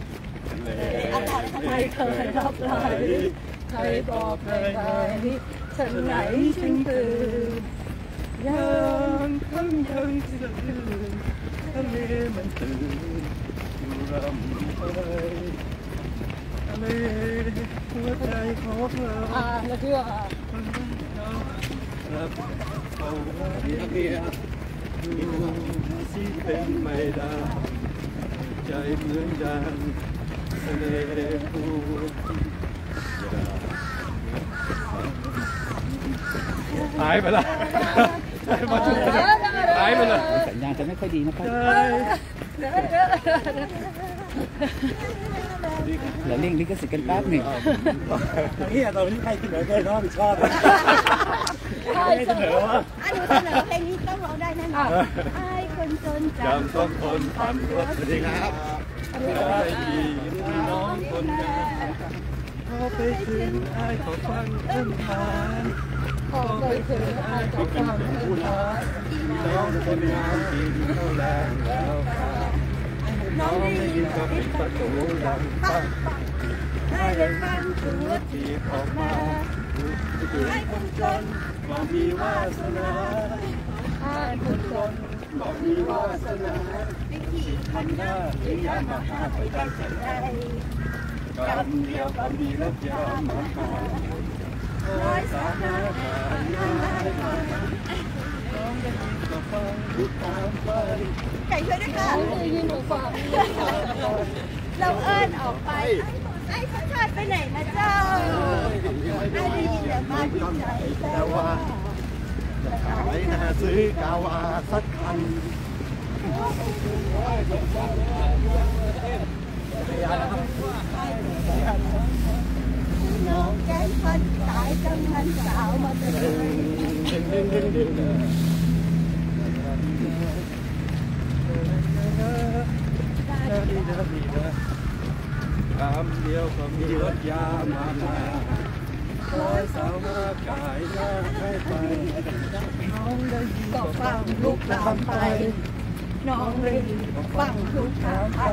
ใครเคยรับไหลใครบอกใครไหนฉันไหนฉันตื่นยังคำยังตื่นทะเลมันตื่นอยู่รำไปทะเลหัวใจของเธออ่าแล้วเชื่อรับเอาเรียเรียอยู่สิเป็นไม่ได้ใจเหมือนดังทะเลพูดหายไปละหายไปละสัญญาณจะไม่ค่อยดีนะครับเดี๋ยวเร่งลิขสิทธิ์กันแป๊บหนึ่งนี่ตอนนี้ใครเสนอเคยรับผิดชอบใครเสนอว่าอันหนูเสนอเพลงนี้ต้องร้องได้แน่นอนไอ้คนจนจำจำต้องทนผ่านรถสวัสดีครับใจดีพี่น้องคนงานพอไปถึงไอ้ขอฟังเอื้อนทานพอไปถึงไอ้ขอฟังเอื้อนทานน้องคนงานกินข้าวแรงแล้วน้องได้ยินก็ปิดประตูดังปังให้ได้ฟังถึงรถจีบออกมาให้คนจนบอกมีวาสนาให้คนจนบอกมีวาสนาทำหน้าเลี้ยงมาหาไปได้ใจกำเดียวกำดีรถยามาหาร้อยสานาหาหน้าน้องได้ยินก็ฟังทุกตามไปไก่ช่วยด้วยค่ะเราเอิ้นออกไปไอ้ชาติชาติไปไหนนะเจ้าไอ้ได้ยินแต่มาที่ใจแต่ว่าขายนาซื้อกาวาสักคันน้องแก้มพันสายกำมันสาวมาเป็นคำเดียวก็มีรถยามามาร้อยสาวมากายหน้าให้ไปน้องได้ยินก็ฟังลูกตามไป น้องเลยฟังลูกตามไป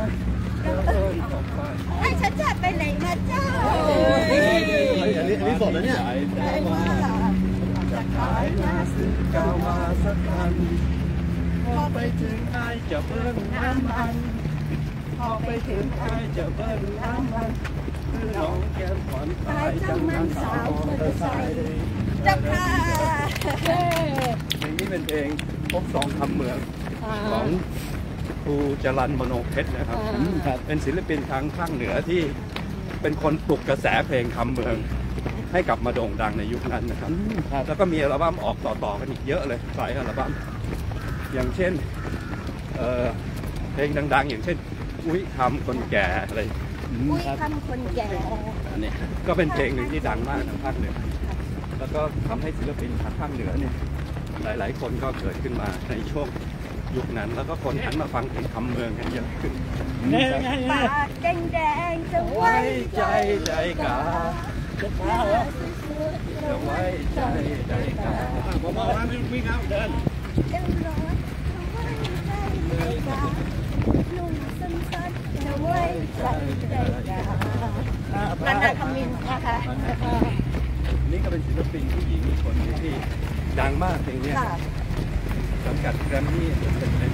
ไอ้ชาติชาติไปไหนนะเจ้าอันนี้อันนี้สดแล้วเนี่ยได้ว่าจะขายหน้าซื้อกาวาสักคันพอไปถึงไอ้จะเบิ้งน้ำมันพอไปถึงไอ้จะเบิ้งน้ำมันน้องแก้มขวัญตายจังมันสาวมอเตอร์ไซค์เจ้าค่ะเพลงนี้เป็นเพลงพบสองคำเมืองของครูจรัญมโนเพชรนะครับ เป็นศิลปินทางภาคเหนือที่เป็นคนปลุกกระแสเพลงคำเมืองให้กลับมาโด่งดังในยุคนั้นนะครับแล้วก็มีอัลบั้มออกต่อๆกันอีกเยอะเลยหลายอัลบั้มอย่างเช่นเอ่อเพลงดังๆอย่างเช่นอุ้ยคำคนแก่อะไรอุ้ยคำคนแก่อันนี้ก็เป็นเพลงหนึ่งที่ดังมากทางภาคเหนือแล้วก็ทำให้ศิลปินทางภาคเหนือเนี่ยหลายๆคนก็เกิดขึ้นมาในช่วงยุคนั้น แล้วก็คนหันมาฟังเพลงคำเมืองกันเยอะขึ้นปากแดงๆจะไว้ไว้ใจใจกาจะไว้ใจใจกาผมบอกว่าไม่วิ่งครับเดินเอ็มร้อยจะไว้ใจใจกานุ่มสั้นๆจะไว้ใจใจกานันดาคำมินนะคะนี่ก็เป็นศิลปินผู้หญิงอีกคนหนึ่งที่ดังมากเพลงนี้สังกัดแกรมมี่เป็นเป็น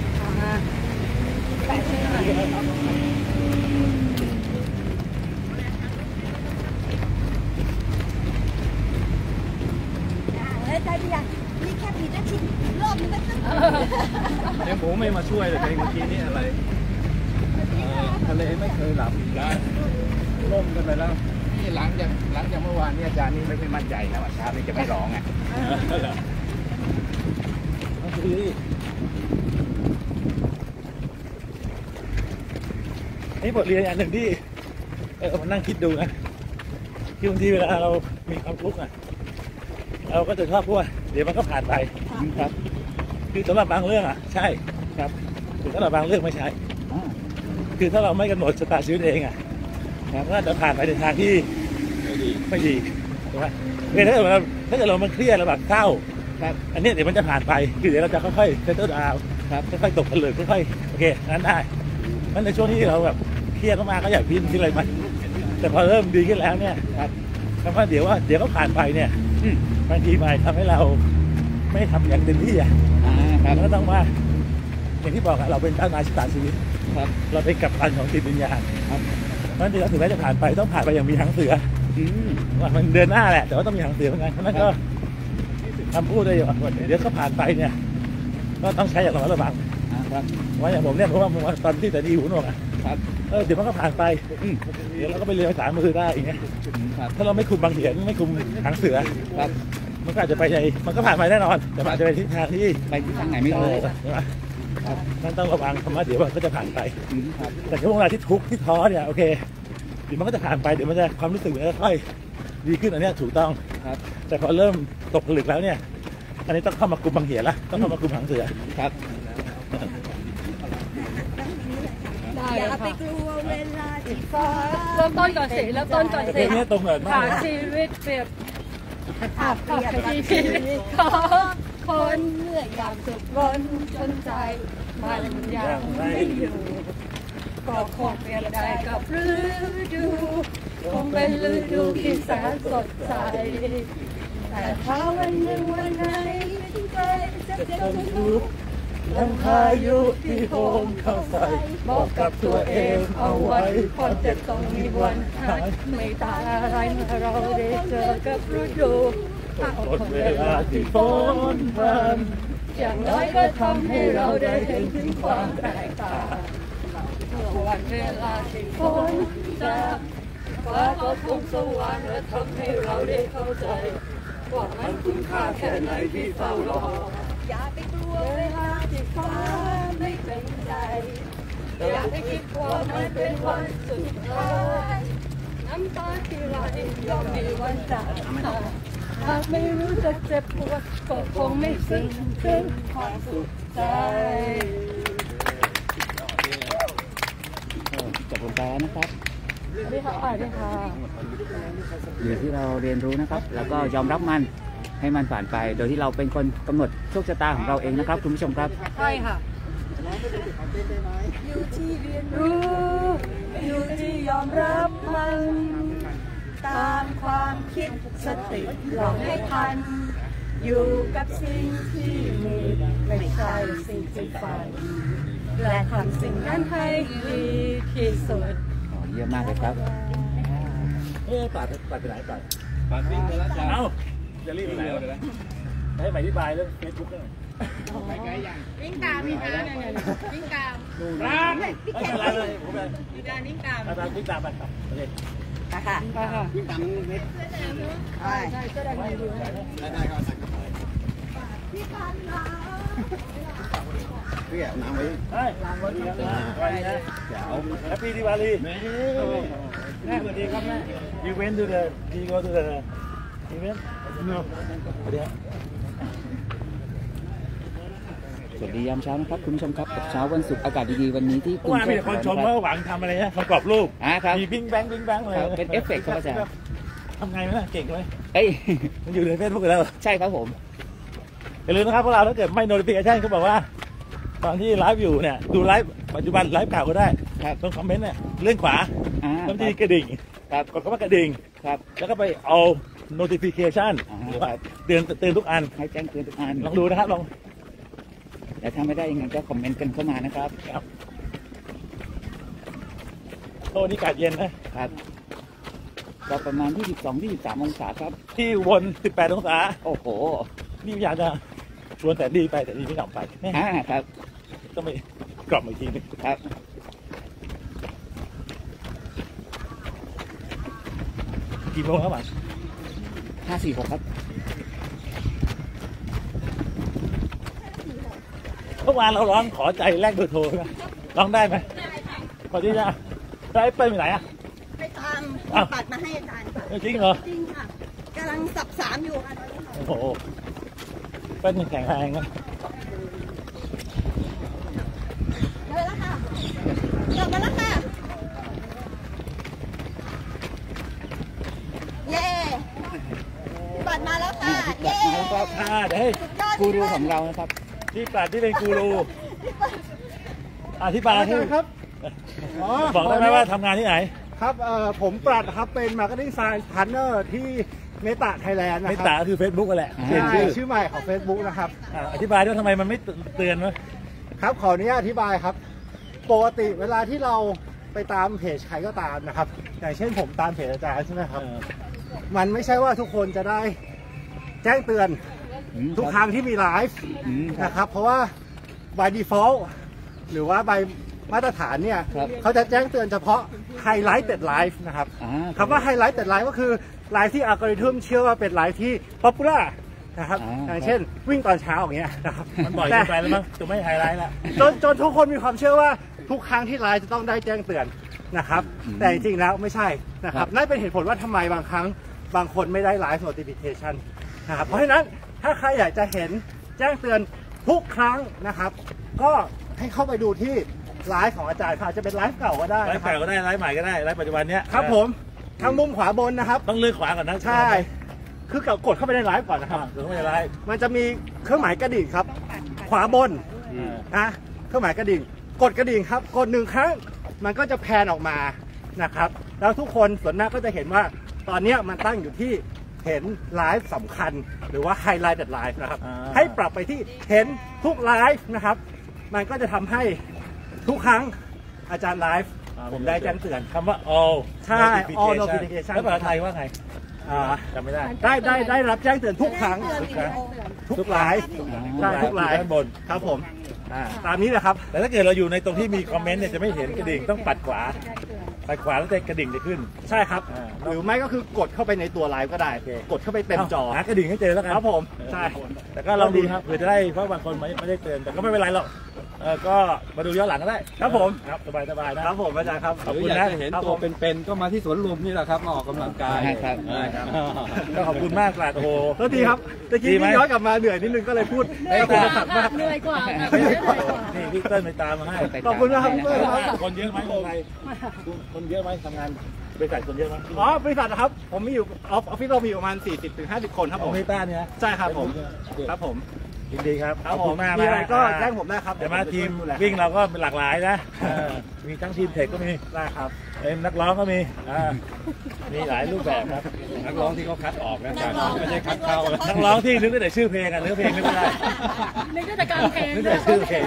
เฮ้ยใจดีอ่ะนี่แค่ผิดนาทีรอบนึงก็ต้องเดี๋ยวผมไม่มาช่วยเลยเพลงเมื่อกี้นี่อะไรเอ่อทะเลไม่เคยหลับนะล่มกันไปแล้วนี่หลังจากหลังจากเมื่อวานนี้อาจารย์นี่ไม่ค่อยมั่นใจนะว่าเช้านี้จะไม่ร้องไงนี่บทเรียนอย่างหนึ่งที่เออมานั่งคิดดูนะที่บางทีเวลาเรามีความทุกข์อ่ะเราก็จะชอบพูดว่าเดี๋ยวมันก็ผ่านไปครับคือสำหรับบางเรื่องอ่ะใช่ครับแต่สำหรับบางเรื่องไม่ใช่คือถ้าเราไม่กำหนดชะตาชีวิตเองอ่ะมันก็จะผ่านไปในทางที่ไม่ดีไม่ดีถูกไหมคือถ้าเกิดเราถ้าเกิดเรามันเครียดเราแบบเศร้าครับอันนี้เดี๋ยวมันจะผ่านไปคือเดี๋ยวเราจะค่อยๆเซตเตอร์ดาวน์ครับค่อยๆตกผลึกค่อยๆโอเคนั้นได้นั้นในช่วงที่เราแบบเครียดมากๆก็อยากพิมพ์ที่อะไรมาแต่พอเริ่มดีขึ้นแล้วเนี่ยครับคำว่าเดี๋ยวว่าเดี๋ยวก็ผ่านไปเนี่ยบางทีมันทำให้เราไม่ทำอย่างเต็มที่อ่ะอ่าครับก็ต้องว่าอย่างที่บอกอะเราเป็นเจ้านายชะตาชีวิตครับเราเป็นกัปตันของจิตวิญญาณครับเพราะฉะนั้นถึงแม้จะผ่านไปต้องผ่านไปอย่างมีหางเสืออืมว่ามันเดินหน้าแหละแต่ว่าต้องมีหางเสือเหมือนกันเพราะฉะนั้นก็คำพูดได้ว่าเดี๋ยวก็ผ่านไปเนี่ยก็ต้องใช้อย่างระมัดระวังอ่าครับว่าอย่างผมเนี่ยเพราะว่าตอนที่แต่ดีหูหนวกอะครับเออเดี๋ยวมันก็ผ่านไปอืมเดี๋ยวเราก็ไปเรียนภาษามือได้อย่างเงี้ยครับถ้าเราไม่คุมบางเหียนไม่คุมหางเสือครับมันก็อาจจะไปในมันก็ผ่านไปแน่นอนแต่มันอาจจะไปทิศทางที่ไปที่ทางไหนไม่รู้ใช่ไหมครับนั่นต้องระวังคำว่าเดี๋ยวมันก็จะผ่านไปอืมครับแต่ช่วงเวลาที่ทุกข์ที่ท้อเนี่ยโอเคเดี๋ยวมันก็จะผ่านไปเดี๋ยวมันจะความรู้สึกมันจะค่อยดีขึ้นอันเนี้ยถูกต้องครับแต่พอเริ่มตกผลึกแล้วเนี่ยอันนี้ต้องเข้ามาคุมบางเหียนละต้องเข้ามาคุมหางเสือครับได้อย่าเลยไปค่ะกลัวเวลาที่ฟ้าเริ่มต้นก่อนสิเริ่มต้นก่อนเพสิลงนี้ตรงเอิดมาฝาก กชีวิตเปรียบอาเปรียบกับชีชีวิวิตตของคคน นเมื่ออยากสุขรนจนใจมันยังไม่อยู่ก็คงเปรียบได้กับฤดูคงเป็นฤดูที่แสนสดใสแต่ถ้าวันหนึ่งวันไหนที่ใจจะเจอทุกข์ทั้งพายุที่โหมเข้าใส่บอกกับตัวเองเอาไว้ความเจ็บต้องมีวันหายไม่ตายอะไรเมื่อเราได้เจอกับฤดูถ้าหมอดดเวเวลาลาที่ที่ฝฝนนพรอย่างน้อยก็ทำให้เราได้เห็นถึงความแตกต่างเมื่อวันเวลาที่ฝนจะฟ้าก็คงสว่างและทำให้เราได้เข้าใจว่ามันคุณค่าแค่ไหนที่เฝ้ารออย่าไปกลัวเวลาที่ฟ้าไม่เป็นใจอยากให้คิดว่ามันเป็นวันสุดท้ายน้ำตาที่ไหลย่อมมีวันจางหายหากไม่รู้จะเจ็บปวดก็คงไม่ซึ้งถึงความสุขใจจบลงไปแล้วนะครับสวัสดีค่ะสวัสดีค่ะอยู่ที่เราเรียนรู้นะครับ แล้วก็ยอมรับมันให้มันผ่านไป โดยที่เราเป็นคนกำหนดโชคชะตาของเราเองนะครับคุณผู้ชมครับใช่ค่ะอยู่ที่เรียนรู้อยู่ที่ยอมรับมัน ตามความคิดสติลองให้ทัน อยู่กับสิ่งที่มีไม่ใช่สิ่งที่ฝันและทำสิ่งนั้นให้ดีที่สุดอ๋อเยี่ยมมากเลยครับเอ๊ะปัดปัดไปไหนปัดปาร์ตี้กันแล้วจ้าเอ้าจะรีบไปไหนวะให้ไปอธิบายเรื่องเฟซบุ๊กหน่อยวิ่งตามพี่คะเนี่ยวิ่งตามร้านไม่เป็นไรเลยผมเป็นมีการวิ่งตามอาจารย์พิจารณ์ไปครับโอเคค่ะค่ะค่ะค่ะวิ่งตามน้องเม็ดใช่ใช่ก็ได้มาดูได้ได้ก็ใส่กระเป๋าเรียกน้ำไว้ได้รางวัลดีนะสวัสดีนะแฮปปี้ดิวาลีแม่แม่สวัสดีครับแม่ you went to the you go to the event no สวัสดีครับสวัสดียามเช้านะครับคุณผู้ชมครับกับเช้าวันศุกร์อากาศดีๆวันนี้ที่กรุเมื่อง วานเทมีพแต่คนชมนะคว่ารับหวังทำอะไรนะประกอบรูปอ่าครับมีพิงแบงพิงแบงอะไรครับเป็นเอฟเฟกต์ครับอาจารย์ทำไงไหมล่ะเก่งไหมเอ้ยมันอยู่ในเฟซบุ๊กแล้วใช่ครับผมอย่าลืมนะครับพวกเราถ้าเกิดไม่ notification เขาบอกว่า ตอนที่ไลฟ์อยู่เนี่ยดูไลฟ์ปัจจุบันไลฟ์เก่าก็ได้ครับต้องคอมเมนต์เนี่ยเลื่อนขวาอ่าแล้วที่กระดิ่งครับกดคำว่ากระดิ่งครับแล้วก็ไปเอา notification อ่าหรือว่าเตือนเตือนทุกอันให้แจ้งเตือนทุกอันลองดูนะครับลองแต่ถ้าไม่ได้ยังไงก็คอมเมนต์กันเข้ามานะครับครับโอ้นี่อากาศเย็นนะครับก็ประมาณยี่สิบสอง ยี่สิบสามองศาครับที่วนสิบแปดองศาโอ้โหนี่อยากจะชวนแต่ดีไปแต่ดีไม่กลับไปแม่อ่าครับต้องไปกลับมาอีกทีนึงครับกี่โมงครับอ่ะห้าสี่หกครับเมื่อวานเราร้องขอใจแลกเบอร์โทรนะร้องได้ไหมพอที่จะได้เปิ้ลไปไหนอ่ะไปตามปัดมาให้อาจารย์ค่ะเออจริงเหรอจริงค่ะกำลังสับสามอยู่ค่ะตอนนี้ค่ะโอ้โหเปิ้ลแข็งแรงนะเดินแล้วค่ะกลับมาแล้วค่ะ เย้ครับอ่าเดี๋ยวให้กูรูของเรานะครับที่ปราดที่เป็นกูรูอธิบายให้ครับบอกได้ไหมว่าทำงานที่ไหนครับเอ่อผมปรัดครับเป็น Marketing Science Partner ที่เมตาไทยแลนด์นะคไม่รับตาคือ Facebook กันแหละเปลี่ยนใช่ชื่อชื่อใหม่ของ Facebook นะครับอ่าอธิบายด้วยทำไมมันไม่เตือนวะครับขออนุญาตอธิบายครับปกติเวลาที่เราไปตามเพจใครก็ตามนะครับอย่างเช่นผมตามเพจอาจารย์ใช่ไหมครับเออมันไม่ใช่ว่าทุกคนจะได้แจ้งเตือนทุกครั้งที่มีไลฟ์นะครับเพราะว่า by default หรือว่า by มาตรฐานเนี่ยเขาจะแจ้งเตือนเฉพาะ highlighted live นะครับคำว่า highlighted live ก็คือไลฟ์ที่อัลกอริทึมเชื่อว่าเป็นไลฟ์ที่ popular นะครับอย่างเช่นวิ่งตอนเช้าอย่างเงี้ยนะครับมันบ่อยเกินไปแล้วมั้งจะไม่ไฮไลท์ละจนจนทุกคนมีความเชื่อว่าทุกครั้งที่ไลฟ์จะต้องได้แจ้งเตือนนะครับแต่จริงๆแล้วไม่ใช่นะครับนั่นเป็นเหตุผลว่าทำไมบางครั้งบางคนไม่ได้ไลฟ์ notification นะครับเพราะฉะนั้นถ้าใครอยากจะเห็นแจ้งเตือนทุกครั้งนะครับก็ให้เข้าไปดูที่ไลฟ์ของอาจารย์ค่ะจะเป็นไลฟ์เก่าก็ได้ไลฟ์เก่าก็ได้ไลฟ์ใหม่ก็ได้ไลฟ์ปัจจุบันเนี้ยครับผมทางมุมขวาบนนะครับต้องเลื่อนขวาก่อนนะใช่คือกดเข้าไปในไลฟ์ก่อนนะครับถึงไม่ไลฟ์มันจะมีเครื่องหมายกระดิ่งครับขวาบนนะเครื่องหมายกระดิ่งกดกระดิ่งครับกดหนึ่งครั้งมันก็จะแพนออกมานะครับแล้วทุกคนส่วนหน้าก็จะเห็นว่าตอนนี้มันตั้งอยู่ที่เห็นไลฟ์สำคัญหรือว่าไฮไลท์ไลฟ์นะครับให้ปรับไปที่เห็นทุกไลฟ์นะครับมันก็จะทำให้ทุกครั้งอาจารย์ไลฟ์ผมได้แจ้งเตือนคำว่า all ใช่ all notification แล้วภาษาไทยว่าไงอ่าจำไม่ได้ได้ได้ได้รับแจ้งเตือนทุกครั้งทุกครั้งทุกไลฟ์ใช่ทุกไลฟ์ด้านบนครับผมอ่าตามนี้แหละครับแต่ถ้าเกิดเราอยู่ในตรงที่มีคอมเมนต์เนี่ยจะไม่เห็นกระดิ่งต้องปัดขวาปัดขวาแล้วจะกระดิ่งจะขึ้นใช่ครับอ่าหรือไม่ก็คือกดเข้าไปในตัวไลฟ์ก็ได้ กดเข้าไปเต็มจอหากระดิ่งให้เจอแล้วกันครับผมใช่แต่ก็ลองดูครับเผื่อจะได้เพราะบางคนไม่ไม่ได้เตือนแต่ก็ไม่เป็นไรหรอกเออก็มาดูย้อนหลังก็ได้ครับผมครับสบายสบายนะครับผมอาจารย์ครับขอบหรืคุณออยานะกจะเห็นตัวเป็นๆก็มาที่สวนลุมนี่แหละครับมาออกกำลังกายครับได้ครับก็ขอบคุณมากปราดโอ้โหโทษทีครับตะกี้ดีไหมนี่ย้อนกลับมาเหนื่อยนิดนึงก็เลยพูดไม่คุณภาพมากเหนื่อยกว่านี่พี่เติ้ลไปตามมาให้ขอบคุณนะครับพี่เปิ้ลครับคนเยอะไหมคนไทยคนเยอะไหมทำงานบริษัทคนเยอะไหมอ๋อบริษัทนะครับ ผมมีอยู่ออฟออฟฟิศเรามีอยู่ประมาณ สี่สิบถึงห้าสิบ คนครับขผองมพี่ต้าเนี่ยใช่ครับผมครับผมยินดีครับครับขอบผคุมณมากมีอะไรก็นะแจ้งผมได้ครับเดี๋ยวมาทีมดูแลวิ่งเราก็เป็นหลากหลายนะเออมีทั้งทีมเทคก็มีได้ครับเอ็มนักร้องก็มีอ่ามีหลายรูปแบบครับนักร้องที่เขาคัดออกนะอาจารย์ไม่ใช่คัดเข้านักร้องที่นึกได้แต่ชื่อเพลงอ่ะเนื้อเพลงนึกไม่ได้นึกได้แต่การเพลงนึกแต่ชื่อเพลง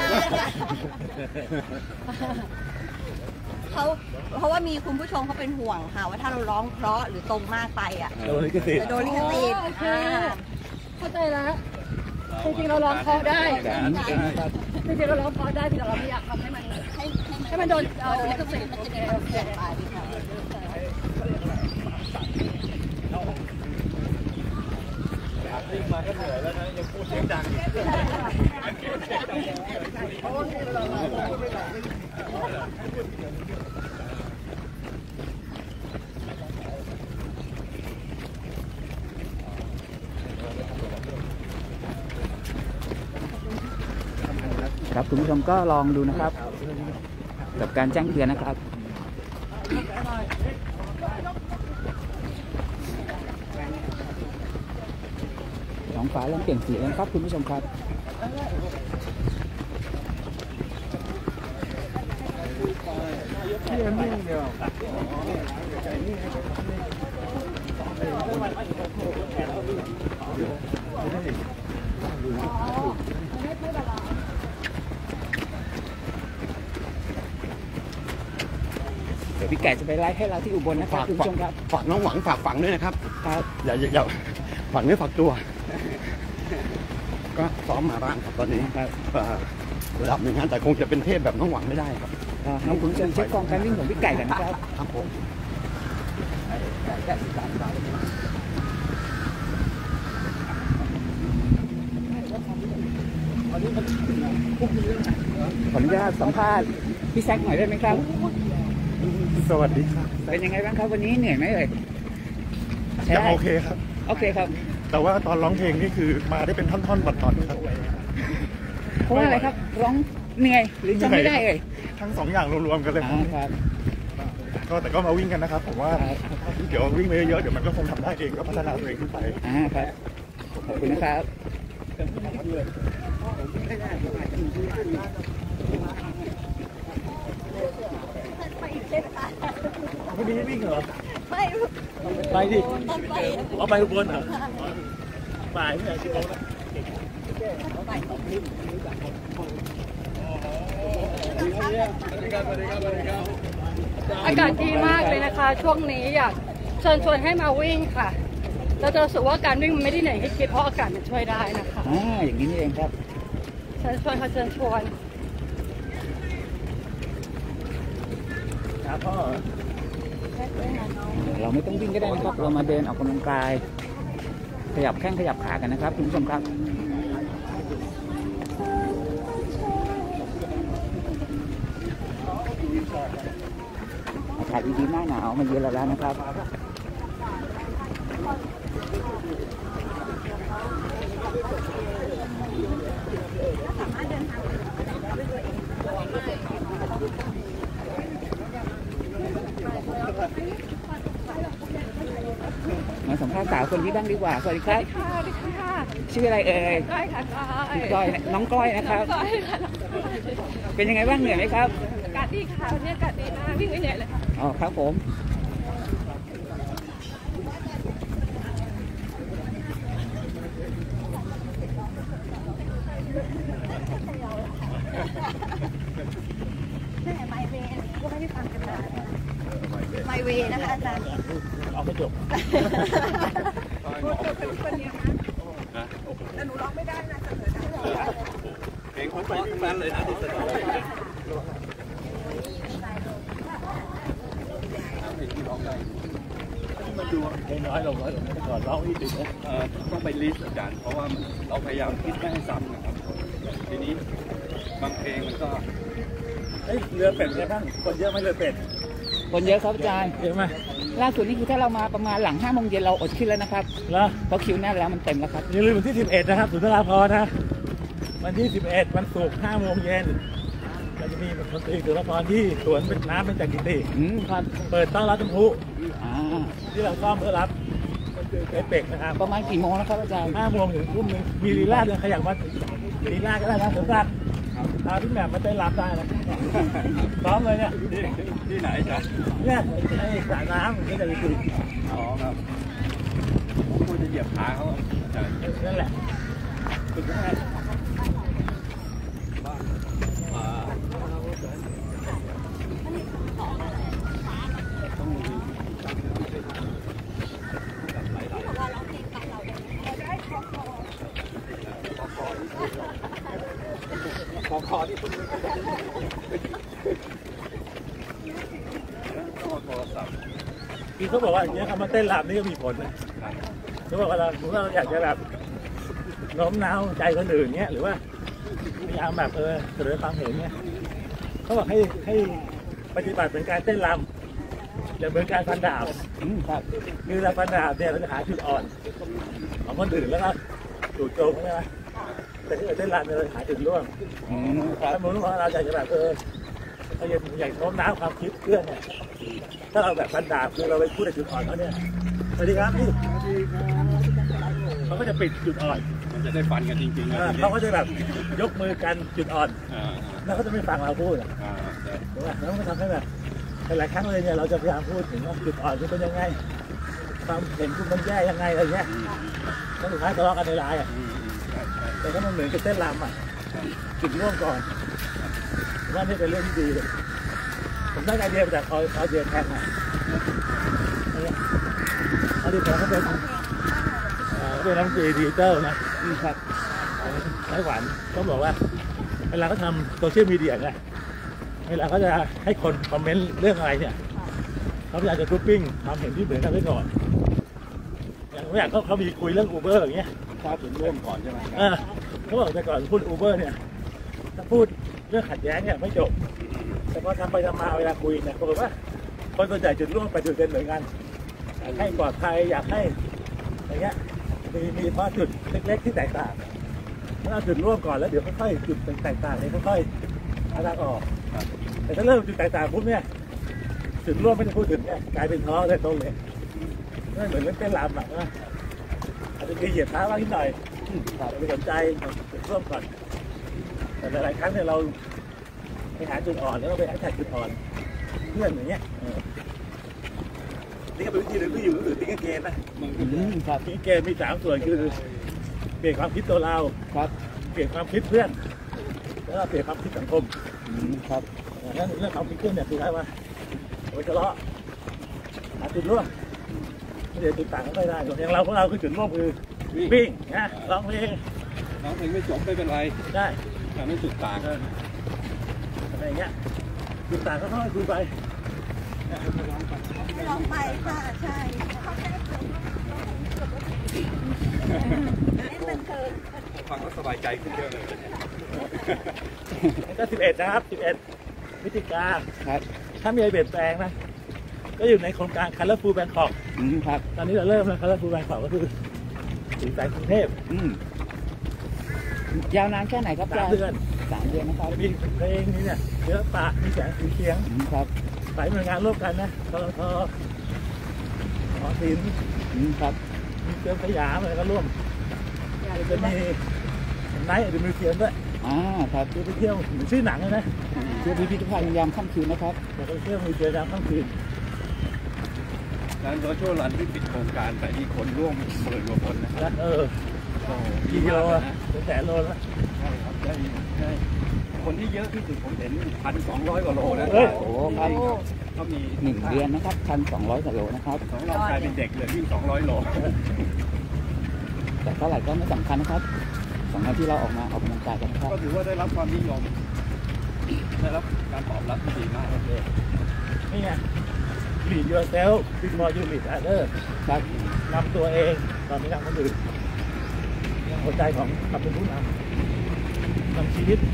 เขาเพราะว่ามีคุณผู้ชมเขาเป็นห่วงค่ะว่าถ้าเราร้องเพราะหรือตรงมากไปอ่ะโดนลิขสิทธิ์จะโดนลิขสิทธิ์โอเคอ่าเข้าใจแล้วจริงๆเราร้องเพราะได้จริงๆเราร้องเพราะได้ที่เราไม่อยากทำให้มันให้ให้มันโดนเอ่อลิขสิทธิ์โอเคโอเคครับคุณผู้ชมก็ลองดูนะครับกับการแจ้งเตือนนะครับท้องฟ้าเริ่มเปลี่ยนสีแล้วครับคุณผู้ชมครับเดี๋ยวพี่ไก่จะไปไลฟ์ให้เราที่อุบลนะครับคุณผู้ชมครับฝากน้องหวังฝากฝังด้วยนะครับครับอย่าอย่าอย่าฝากเนื้อฝากตัว ก็ซ้อมมาบ้างครับตอนนี้เอ่อระดับหนึ่งนะแต่คงจะเป็นเทพแบบน้องหวังไม่ได้ครับอ่าให้คุณผู้ชมเช็คฟอร์มการวิ่งของพี่ไก่กันนะครับครับผมขออนุญาตสัมภาษณ์พี่แซคหน่อยได้ไหมครับสวัสดีครับเป็นยังไงบ้างครับวันนี้เหนื่อยไหมเอ่ยยังโอเคครับโอเคครับแต่ว่าตอนร้องเพลงนี่คือมาได้เป็นท่อนๆตอนๆครับเพราะว่าอะไรครับร้องเหนื่อยหรือจำไม่ได้เอ่ยทั้งสองอย่างรวมๆกันเลยคอ่ารับครับก็แต่ก็มาวิ่งกันนะครับผมว่าเดี๋ยววิ่งไปเยอะๆเดี๋ยวมันก็คงทำได้เองก็พัฒนาตัวเองขึ้นไปอ่าครับขอบคุณนะครับไปอีกเช่นกันไม่มีให้วิ่งเหรอไม่ไปดิต้องไปเอาไปอุบลเหรอบ่ายเนี่ยกี่โมงนะอากาศดีมากเลยนะคะ ช่วงนี้อยากเชิญชวนให้มาวิ่งค่ะ เราจะรู้สึกว่าการวิ่งมันไม่ได้เหนื่อยให้คิดเพราะอากาศมันช่วยได้นะคะอ่าอย่างนี้นี่เองครับเชิญชวนค่ะเชิญชวนครับพ่อเราไม่ต้องวิ่งก็ได้นะครับ เรามาเดินออกกำลังกาย ขยับแข้งขยับขากันนะครับคุณผู้ชมครับอากาศดีๆหน้าหนาวมาเยือนเราแล้วนะครับมาสัมภาษณ์สาวคนนี้บ้างดีกว่าสวัสดีครับค่ะสวัสดีค่ะชื่ออะไรเอ่ยก้อยค่ะก้อยชื่อก้อยน้องก้อยนะครับก้อยค่ะเป็นยังไงบ้างเหนื่อยไหมครับอากาศดีค่ะวันนี้อากาศดีมากวิ่งไม่เหนื่อยเลยค่ะอ๋อครับผมไมเวย์ก็ไม่ได้ฟังกันนานไมเวย์นะคะอาจารย์เอาไม่จบแต่หนูร้องไม่ได้นะเสนอได้เพลงของทั้งนั้นเลยนะที่เสนอมาดูเพลงน้อยลงน้อยลงแต่ก่อนร้องอีกติดนะเอ่อต้องไปลิสต์อาจารย์เพราะว่าเราพยายามคิดไม่ให้ซ้ำนะครับ ทีนี้บางเพลงมันก็เฮ้ยเรือเป็ดไงบ้างคนเยอะไหมเรือเป็ดคนเยอะครับอาจารย์เยอะไหมล่าสุดนี่คือถ้าเรามาประมาณหลังห้าโมงเย็นเราอดขึ้นแล้วนะครับแล้วเพราะคิวแน่นแล้วมันเต็มแล้วครับอย่าลืมวันที่สิบเอ็ดนะครับสุนทราภรณ์นะวันที่สิบเอ็ดวันศุกร์ห้าโมงเย็นเราจะมีดนตรีสุนทรภรณ์ที่สวนเป็นน้ำเป็นจากกิติอืมครับเปิดต้อนรับชมพูอ่าที่เราซ่อมเพื่อรับเอฟเฟกต์นะครับประมาณกี่โมงนะครับอาจารย์ห้าโมงถึงทุ่มหนึงมีลีลาด้วยใครอยากมาลีลาก็ได้นะสมศักดิ์เอาพี่แหม่มมาเต้นรับได้นะซ้อมเลยเนี่ยที่ที่ไหนจ๊ะเนี่ยไอ้สระน้ำนี่จะมีจุดอ๋อครับควรจะเหยียบขาเขาอาจารย์นั่นแหละจุดนั้นแหละอ่าต้องมีขอคอที่คุณต้องโทรศัพท์คือเขาบอกว่าอย่างเงี้ยคำว่าเต้นรำนี่ก็มีผลนะเขาบอกว่าเราสมมติว่าเราอยากจะแบบโน้มน้าวใจคนอื่นเงี้ยหรือว่าพยายามแบบเออเสนอความเห็นเงี้ยเขาบอกให้ให้ปฏิบัติเป็นการเต้นรำอย่าเหมือนการฟันดาบอืมครับคือเราฟันดาบเนี่ยเราจะหาจุดอ่อนของคนอื่นแล้วก็จู่โจมใช่ไหมแต่ที่เราเต้นรำเนี่ยเราหาจุดร่วมอืมครัถ้าบสมมติว่าเราอยากจะแบบเออเราอยากอยากโน้มน้าวความคิดเพื่อนเนี่ยถ้าเราแบบฟันดาบคือเราไปพูดในจุดอ่อนเขาเนี่ยสวัสดีครับพี่เขาก็จะปิดจุดอ่อนมันจะได้ฟันกันจริงๆนะอ่าเขาก็จะแบบยกมือกันจุดอ่อนอ่าแล้วเขาจะไม่ฟังเราพูดอ่ะอ่าใช่ถูกป่ะแล้วมันก็ทำให้แบบหลายๆครั้งเลยเนี่ยเราจะพยายามพูดถึงว่าจุดอ่อนคุณเป็นยังไงความเห็นคุณมันแย่ยังไงอะไรเงี้ยแล้วสุดท้ายทะเลาะกันในไลน์อ่ะอืมอืมใช่ใช่แต่ถ้ามันเหมือนกับเต้นรำอ่ะจุดร่วมก่อนผมว่านี่เป็นเรื่องที่ดีเลยผมได้ไอเดียมาจากออเดียแทนนะออเดียแทนเขาเป็นเขาเป็นนักดนตรีดิจิตอลนะอืมครับไต้หวันเขาบอกว่าเวลาเขาทำโซเชียลมีเดียเนี่ยเวลาเขาจะให้คนคอมเมนต์เรื่องอะไรเนี่ยเขาพยายามจะกรุ๊ปปิ้งความเห็นที่เหมือนกันไว้ก่อนอย่างเมื่อเขาเขามีคุยเรื่องอูเบอร์อย่างเงี้ยถ้าถึงร่วมก่อนใช่ไหมเออเขาบอกแต่ก่อนพูดอูเบอร์เนี่ยถ้าพูดเรื่องขัดแย้งเนี่ยไม่จบแต่พอทำไปทำมาเวลาคุยเนี่ยปรากฏว่าคนส่วนใหญ่จุดร่วมไปจุดเป็นเหมือนกันอยากให้ปลอดภัยอยากให้อย่างเงี้ยมีมีเฉพาะจุดเล็กๆที่แตกต่างถ้าเราจุดร่วมก่อนแล้วเดี๋ยวค่อยๆจุดแตกต่างเนี่ยค่อยๆพัฒนาออกแต่ถ้าเริ่มจุดแตกต่างปุ๊บเนี่ยจุดร่วมไม่ได้พูดถึงเนี่ยกลายเป็นท้อเลยต้นเลยนั่นเหมือนเล่นเต้นรำอ่ะนะจะมีเหยียบเท้าบ้างนิดหน่อยไม่สนใจร่วมก่อนแต่หลายๆครั้งเนี่ยเราไปหาจุดอ่อนแล้วก็ไปหาแท็กจุดอ่อนเพื่อนอย่างเงี้ยนี่ก็เป็นวิธีหนึ่งที่อยู่ก็คือทิ้งเกณฑ์นะทิ้งเกณฑ์มีสามส่วนคือเปลี่ยนความคิดตัวเราครับเปลี่ยนความคิดเพื่อนแล้วก็เปลี่ยนความคิดสังคมครับนั่นเรื่องความคิดเพื่อนเนี่ยคืออะไรวะโอ้ยทะเลาะหาจุดร่วมเดี๋ยวจุดต่างก็ไม่ได้อย่างเราพวกเราคือจุดร่วมคือวิ่งนะร้องเพลงร้องเพลงไม่จบไม่เป็นไรได้แต่ไม่จุดต่างอะไรเงี้ยจุดต่างก็ค่อยคุยไปลองไปค่ะใช่ฟังก็สบายใจขึ้นเยอะเลยก็สิบเอ็ดนะครับสิบเอ็ดพฤศจิกาครับถ้ามีอะไรเปลี่ยนแปลงนะก็อยู่ในโครงการ Colorful Bangkok ครับตอนนี้เราเริ่มแล้ว Colorful Bangkok ก็คือสีสันกรุงเทพยาวนานแค่ไหนครับสามเดือนสามเดือนนะครับมีเพลงนี้เนี่ยเยอะปะมีแสงสีเสียงครับหลายหน่วยงานร่วมกันนะทททหอศิลป์ครับมีเชื่อมสยามอะไรก็ร่วมจะมีไนท์หรือมิวเซียมด้วยอ่าครับคือไปเที่ยวเหมือนชื่อหนังเลยนะคือพิพิธภัณฑ์ยามค่ำคืนนะครับแล้วก็เที่ยวมิวเซียมยามค่ำคืนร้านโรโชรันที่ปิดโครงการแต่ที่คนร่วมหมื่นกว่าคนนะครับเออกี่กิโลอะเป็นแสนโลแล้วใช่ครับได้ได้คนที่เยอะที่สุดผมเห็นพันสองร้อยกว่าโลนะโอ้ครับก็มีหนึ่งเดือนนะครับพันสองร้อยกว่าโลนะครับของเรากลายเป็นเด็กเลยวิ่งสองร้อยโลแต่เท่าไหร่ก็ไม่สำคัญนะครับสำคัญที่เราออกมาออกกำลังกายกันครับก็ถือว่าได้รับความนิยมได้รับการตอบรับที่ดีมากเลยนี่ไง lead yourself before you lead others ครับนำตัวเองตอนนี้นำคนอื่นหัวใจของการเป็นผู้นำนำชีวิต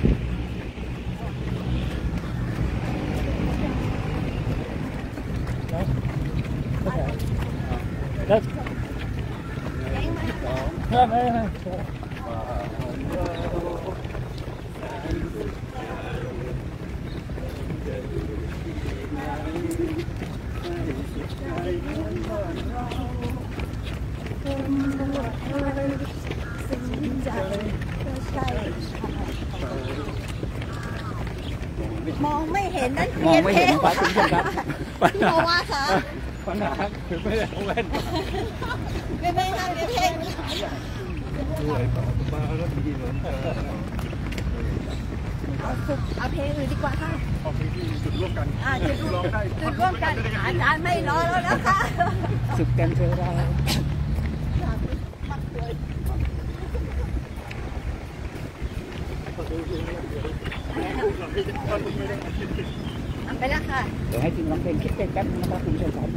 แล้วแล้วไม่ไม่ไม่มองไม่เห็นนั่นมองไม่เห็นครับคุณผู้ชมครับพี่โนวาค่ะปัญหาคือไม่ได้เอาแว่นไม่ไม่ค่ะเดี๋ยวเพลงเอาสุดเอาเพลงอื่นดีกว่าค่ะเอาเพลงที่จุดร่วมกันอ่าจุดร่วมกันจุดร่วมกันอาจารย์ไม่รอแล้วนะคะสุดกันเธอเราไปแล้วค่ะเดี๋ยวให้ทีมร้องเพลงคิดเพลงแป๊บนึงนะครับคุณผู้ชมครับ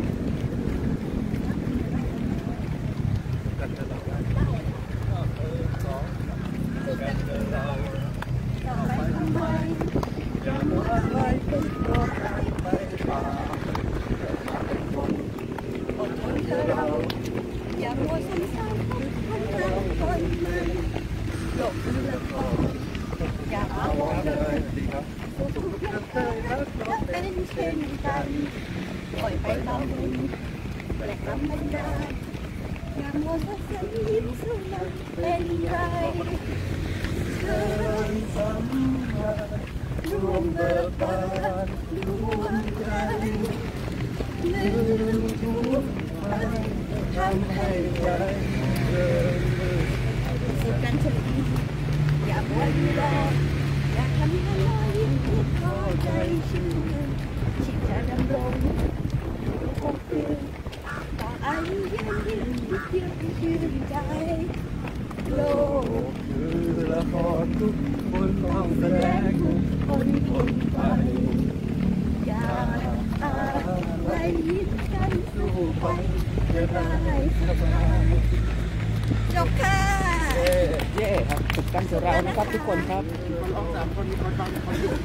อย่ามัวซ้ำซ้ำคนคนหลบเลือดคออย่าเอาเลยทุกอย่างเคยรักเราเป็นเช่นกันปล่อยไปตามบุญแต่ทำไม่ได้อย่ามัวซ้ำซ้ำยิ้มสู้มันเป็นไรเชิญสัมผัสรวมเบิกบานรวมใจลืมทุกไปทำให้ใจเริงสุดกันเฉยอย่าบ่นรออย่าทำให้เรายิ้มเข้าใจชื่นที่จะดำรงอยู่คงคืนต่ออายุยืนยืนยืนชื่นใจโลกคือละครทุกคนต้องแสดงคนคนไปอย่าอะไรยิ้มกันสู้ไปจะได้สบายจบค่ะเย่ครับสุดกันเถอะเรานะครับทุกคนครับร้องสามคนมีคนฟังคนอยู่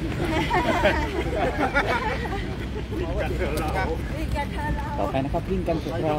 ต่อไปนะครับวิ่งกันเถอะเรา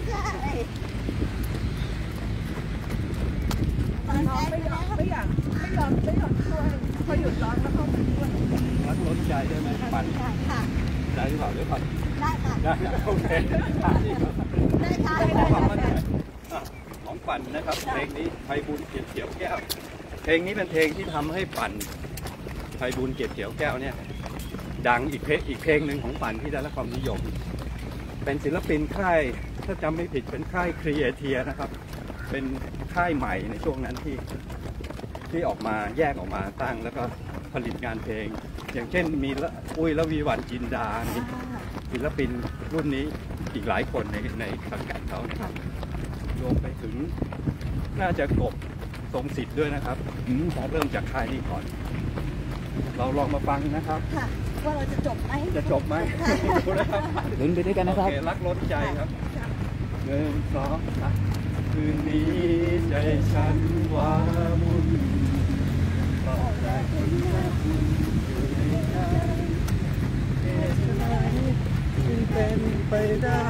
น้องไม่ยอมไม่อยากไม่ยอมไม่ยอมช่วยพอหยุดร้องแล้วเขาช่วยรักรถใจได้ไหมปั่นค่ะใจหรือเปล่าหรือปั่นได้ค่ะได้โอเคได้ค่ะได้ค่ะของปั่นนะครับเพลงนี้ไพบูลย์เกียรติเขียวแก้วเพลงนี้เป็นเพลงที่ทำให้ปั่นไพบูลย์เกียรติเขียวแก้วเนี่ยดังอีกเพลงอีกเพลงหนึ่งของปั่นที่ได้รับความนิยมเป็นศิลปินค่ายถ้าจำไม่ผิดเป็นค่ายครีเอเทียนะครับเป็นค่ายใหม่ในช่วงนั้นที่ที่ออกมาแยกออกมาตั้งแล้วก็ผลิตงานเพลงอย่างเช่นมีอุ้ยละวีวันจินดามีศิลปินรุ่นนี้อีกหลายคนในในสังกัดเขานะครับรวมไปถึงน่าจะกบทรงสิทธิ์ด้วยนะครับเริ่มจากค่ายนี้ก่อนเราลองมาฟังนะครับว่าเราจะจบไหมจะจบไหมดูนะครับลุ้นไปด้วยกันนะครับโอเครักล้นใจครับหนึ่งสองสามคืนนี้ใจฉันว้าวุ่นต่อใจคุณอยู่ในใจเหตุไหนจึงเป็นไปได้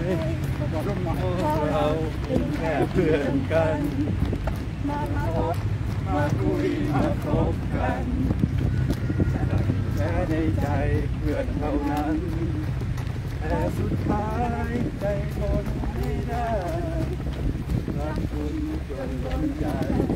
เราเป็นแค่เพื่อนกันมาพบมาคุยมาพบกันแค่ในใจเพื่อนเท่านั้นแต่สุดท้ายใจทนไม่ได้รักคุณจนล้นใจ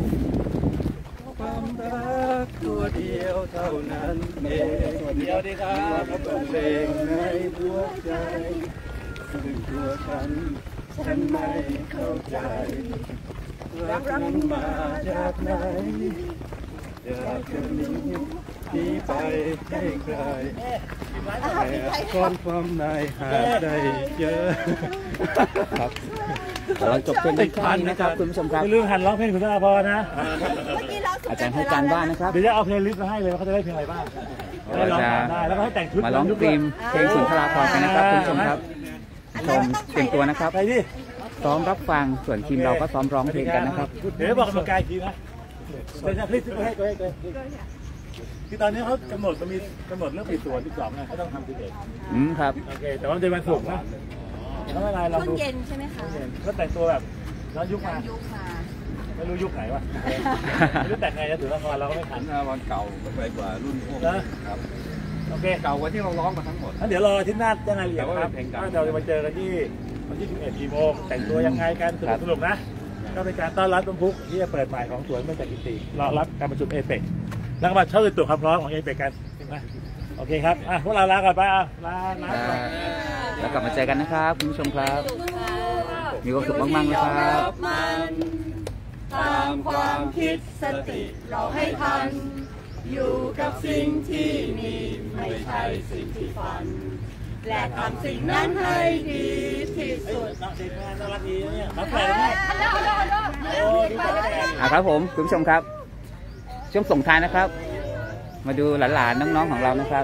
ความรักตัวเดียวเท่านั้นเองเดียวดีครับเป็นเพลงในดวงใจซึ่งตัวฉันฉันไม่เข้าใจรักนั้นมาจากไหนอยากจะหนีหนีไปให้ไกลแต่ก้อนความในหาได้เจอครับเราจบเพลงแค่นี้นะครับคุณผู้ชมครับไม่ลืมหันร้องเพลงคุณธนาพรนะอาจารย์ให้การบ้านนะครับเดี๋ยวจะเอาเพลงลิสต์มาให้เลยว่าเขาจะได้เพลงอะไรบ้างเราจะแล้วก็ให้แต่งชุดมาร้องธีมเพลงสุนทราภรณ์กันนะครับคุณผู้ชมครับชมเตรียมตัวนะครับไปดิซ้อมรับฟังส่วนทีมเราก็ซ้อมร้องเพลงกันนะครับเดี๋ยวบอกกำลังกายทีนะเดี๋ยวจะพลิกตัวให้ตัวให้ตัวคือตอนนี้เขากำหนดมันมีกำหนดเรื่องปิดตัวสิบสองนะเขาต้องทำสิบเอ็ดอืมครับโอเคแต่ว่าจะเป็นสุกนะแล้วไม่ไรเราดูเย็นใช่ไหมคะก็แต่งตัวแบบย้อนยุคมาไม่รู้ยุคไหนวะไม่รู้แต่งไงจะถึงละครเราก็ไม่ทันวันเก่าไปกว่ารุ่นพวกนะครับโอเคเก่ากว่าที่เราร้องมาทั้งหมดงั้นเดี๋ยวรออาทิตย์หน้าจะงานเลี้ยงครับเราจะมาเจอกันที่วันที่สิบเอ็ดกี่โมงแต่งตัวยังไงกันสนุกสนุกนะก็เป็นการต้อนรับต้นพุกที่จะเปิดใหม่ของสวนเมืองจักรินทร์รอรับการประชุมเอเปกแล้วก็มาเช่าตัวความพร้อมของเอเปกกันนะโอเคครับอ่ะพวกเราลาก่อนไปอ่ะลาลาแล้วกลับมาเจอกันนะครับคุณผู้ชมครับมีความสุขมากๆนะครับตามความคิดสติเราให้ทันอยู่กับสิ่งที่มีไม่ใช่สิ่งที่ฝันและทำสิ่งนั้นให้ดีที่สุดอ่ะครับผมคุณผู้ชมครับช่วงส่งท้ายนะครับมาดูหลานๆน้องๆของเรานะครับ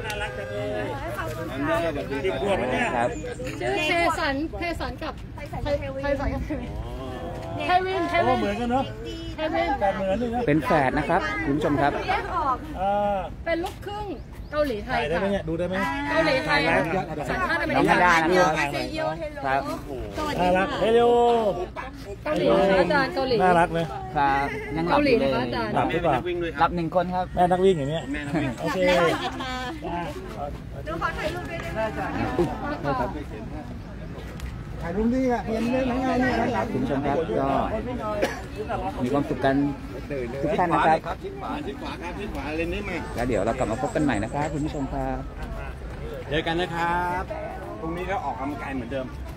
ครับชื่อเทสันเทสันกับไทสันกับเทวินเทวินเหมือนกันเนาะเทวินแต่เหมือนเลยนะเป็นแฝดนะครับคุณผู้ชมครับแยกออกเป็นลูกครึ่งเกาหลีไทยค่ะดูได้ไหมเกาหลีไทยสัญชาติอเมริกันครับน่ารักเฮโลเกาหลีอาจารย์เกาหลีน่ารักเลยครับยังหลับอยู่เลยหลับหรือเปล่าหลับหนึ่งคนครับแม่นักวิ่งอย่างเนี้ยโอเคดูขอถ่ายรูปด้วยได้ไหมถ่ายรูปดีอ่ะเห็นได้ทั้งงานนี่นะคุณผู้ชมครับก็มีความสุขกันทุกท่านนะครับชิดขวาชิดขวาครับชิดขวาเลนนี้มาแล้วเดี๋ยวเรากลับมาพบกันใหม่นะครับคุณผู้ชมครับเจอกันนะครับพรุ่งนี้ก็ออกกำลังกายเหมือนเดิม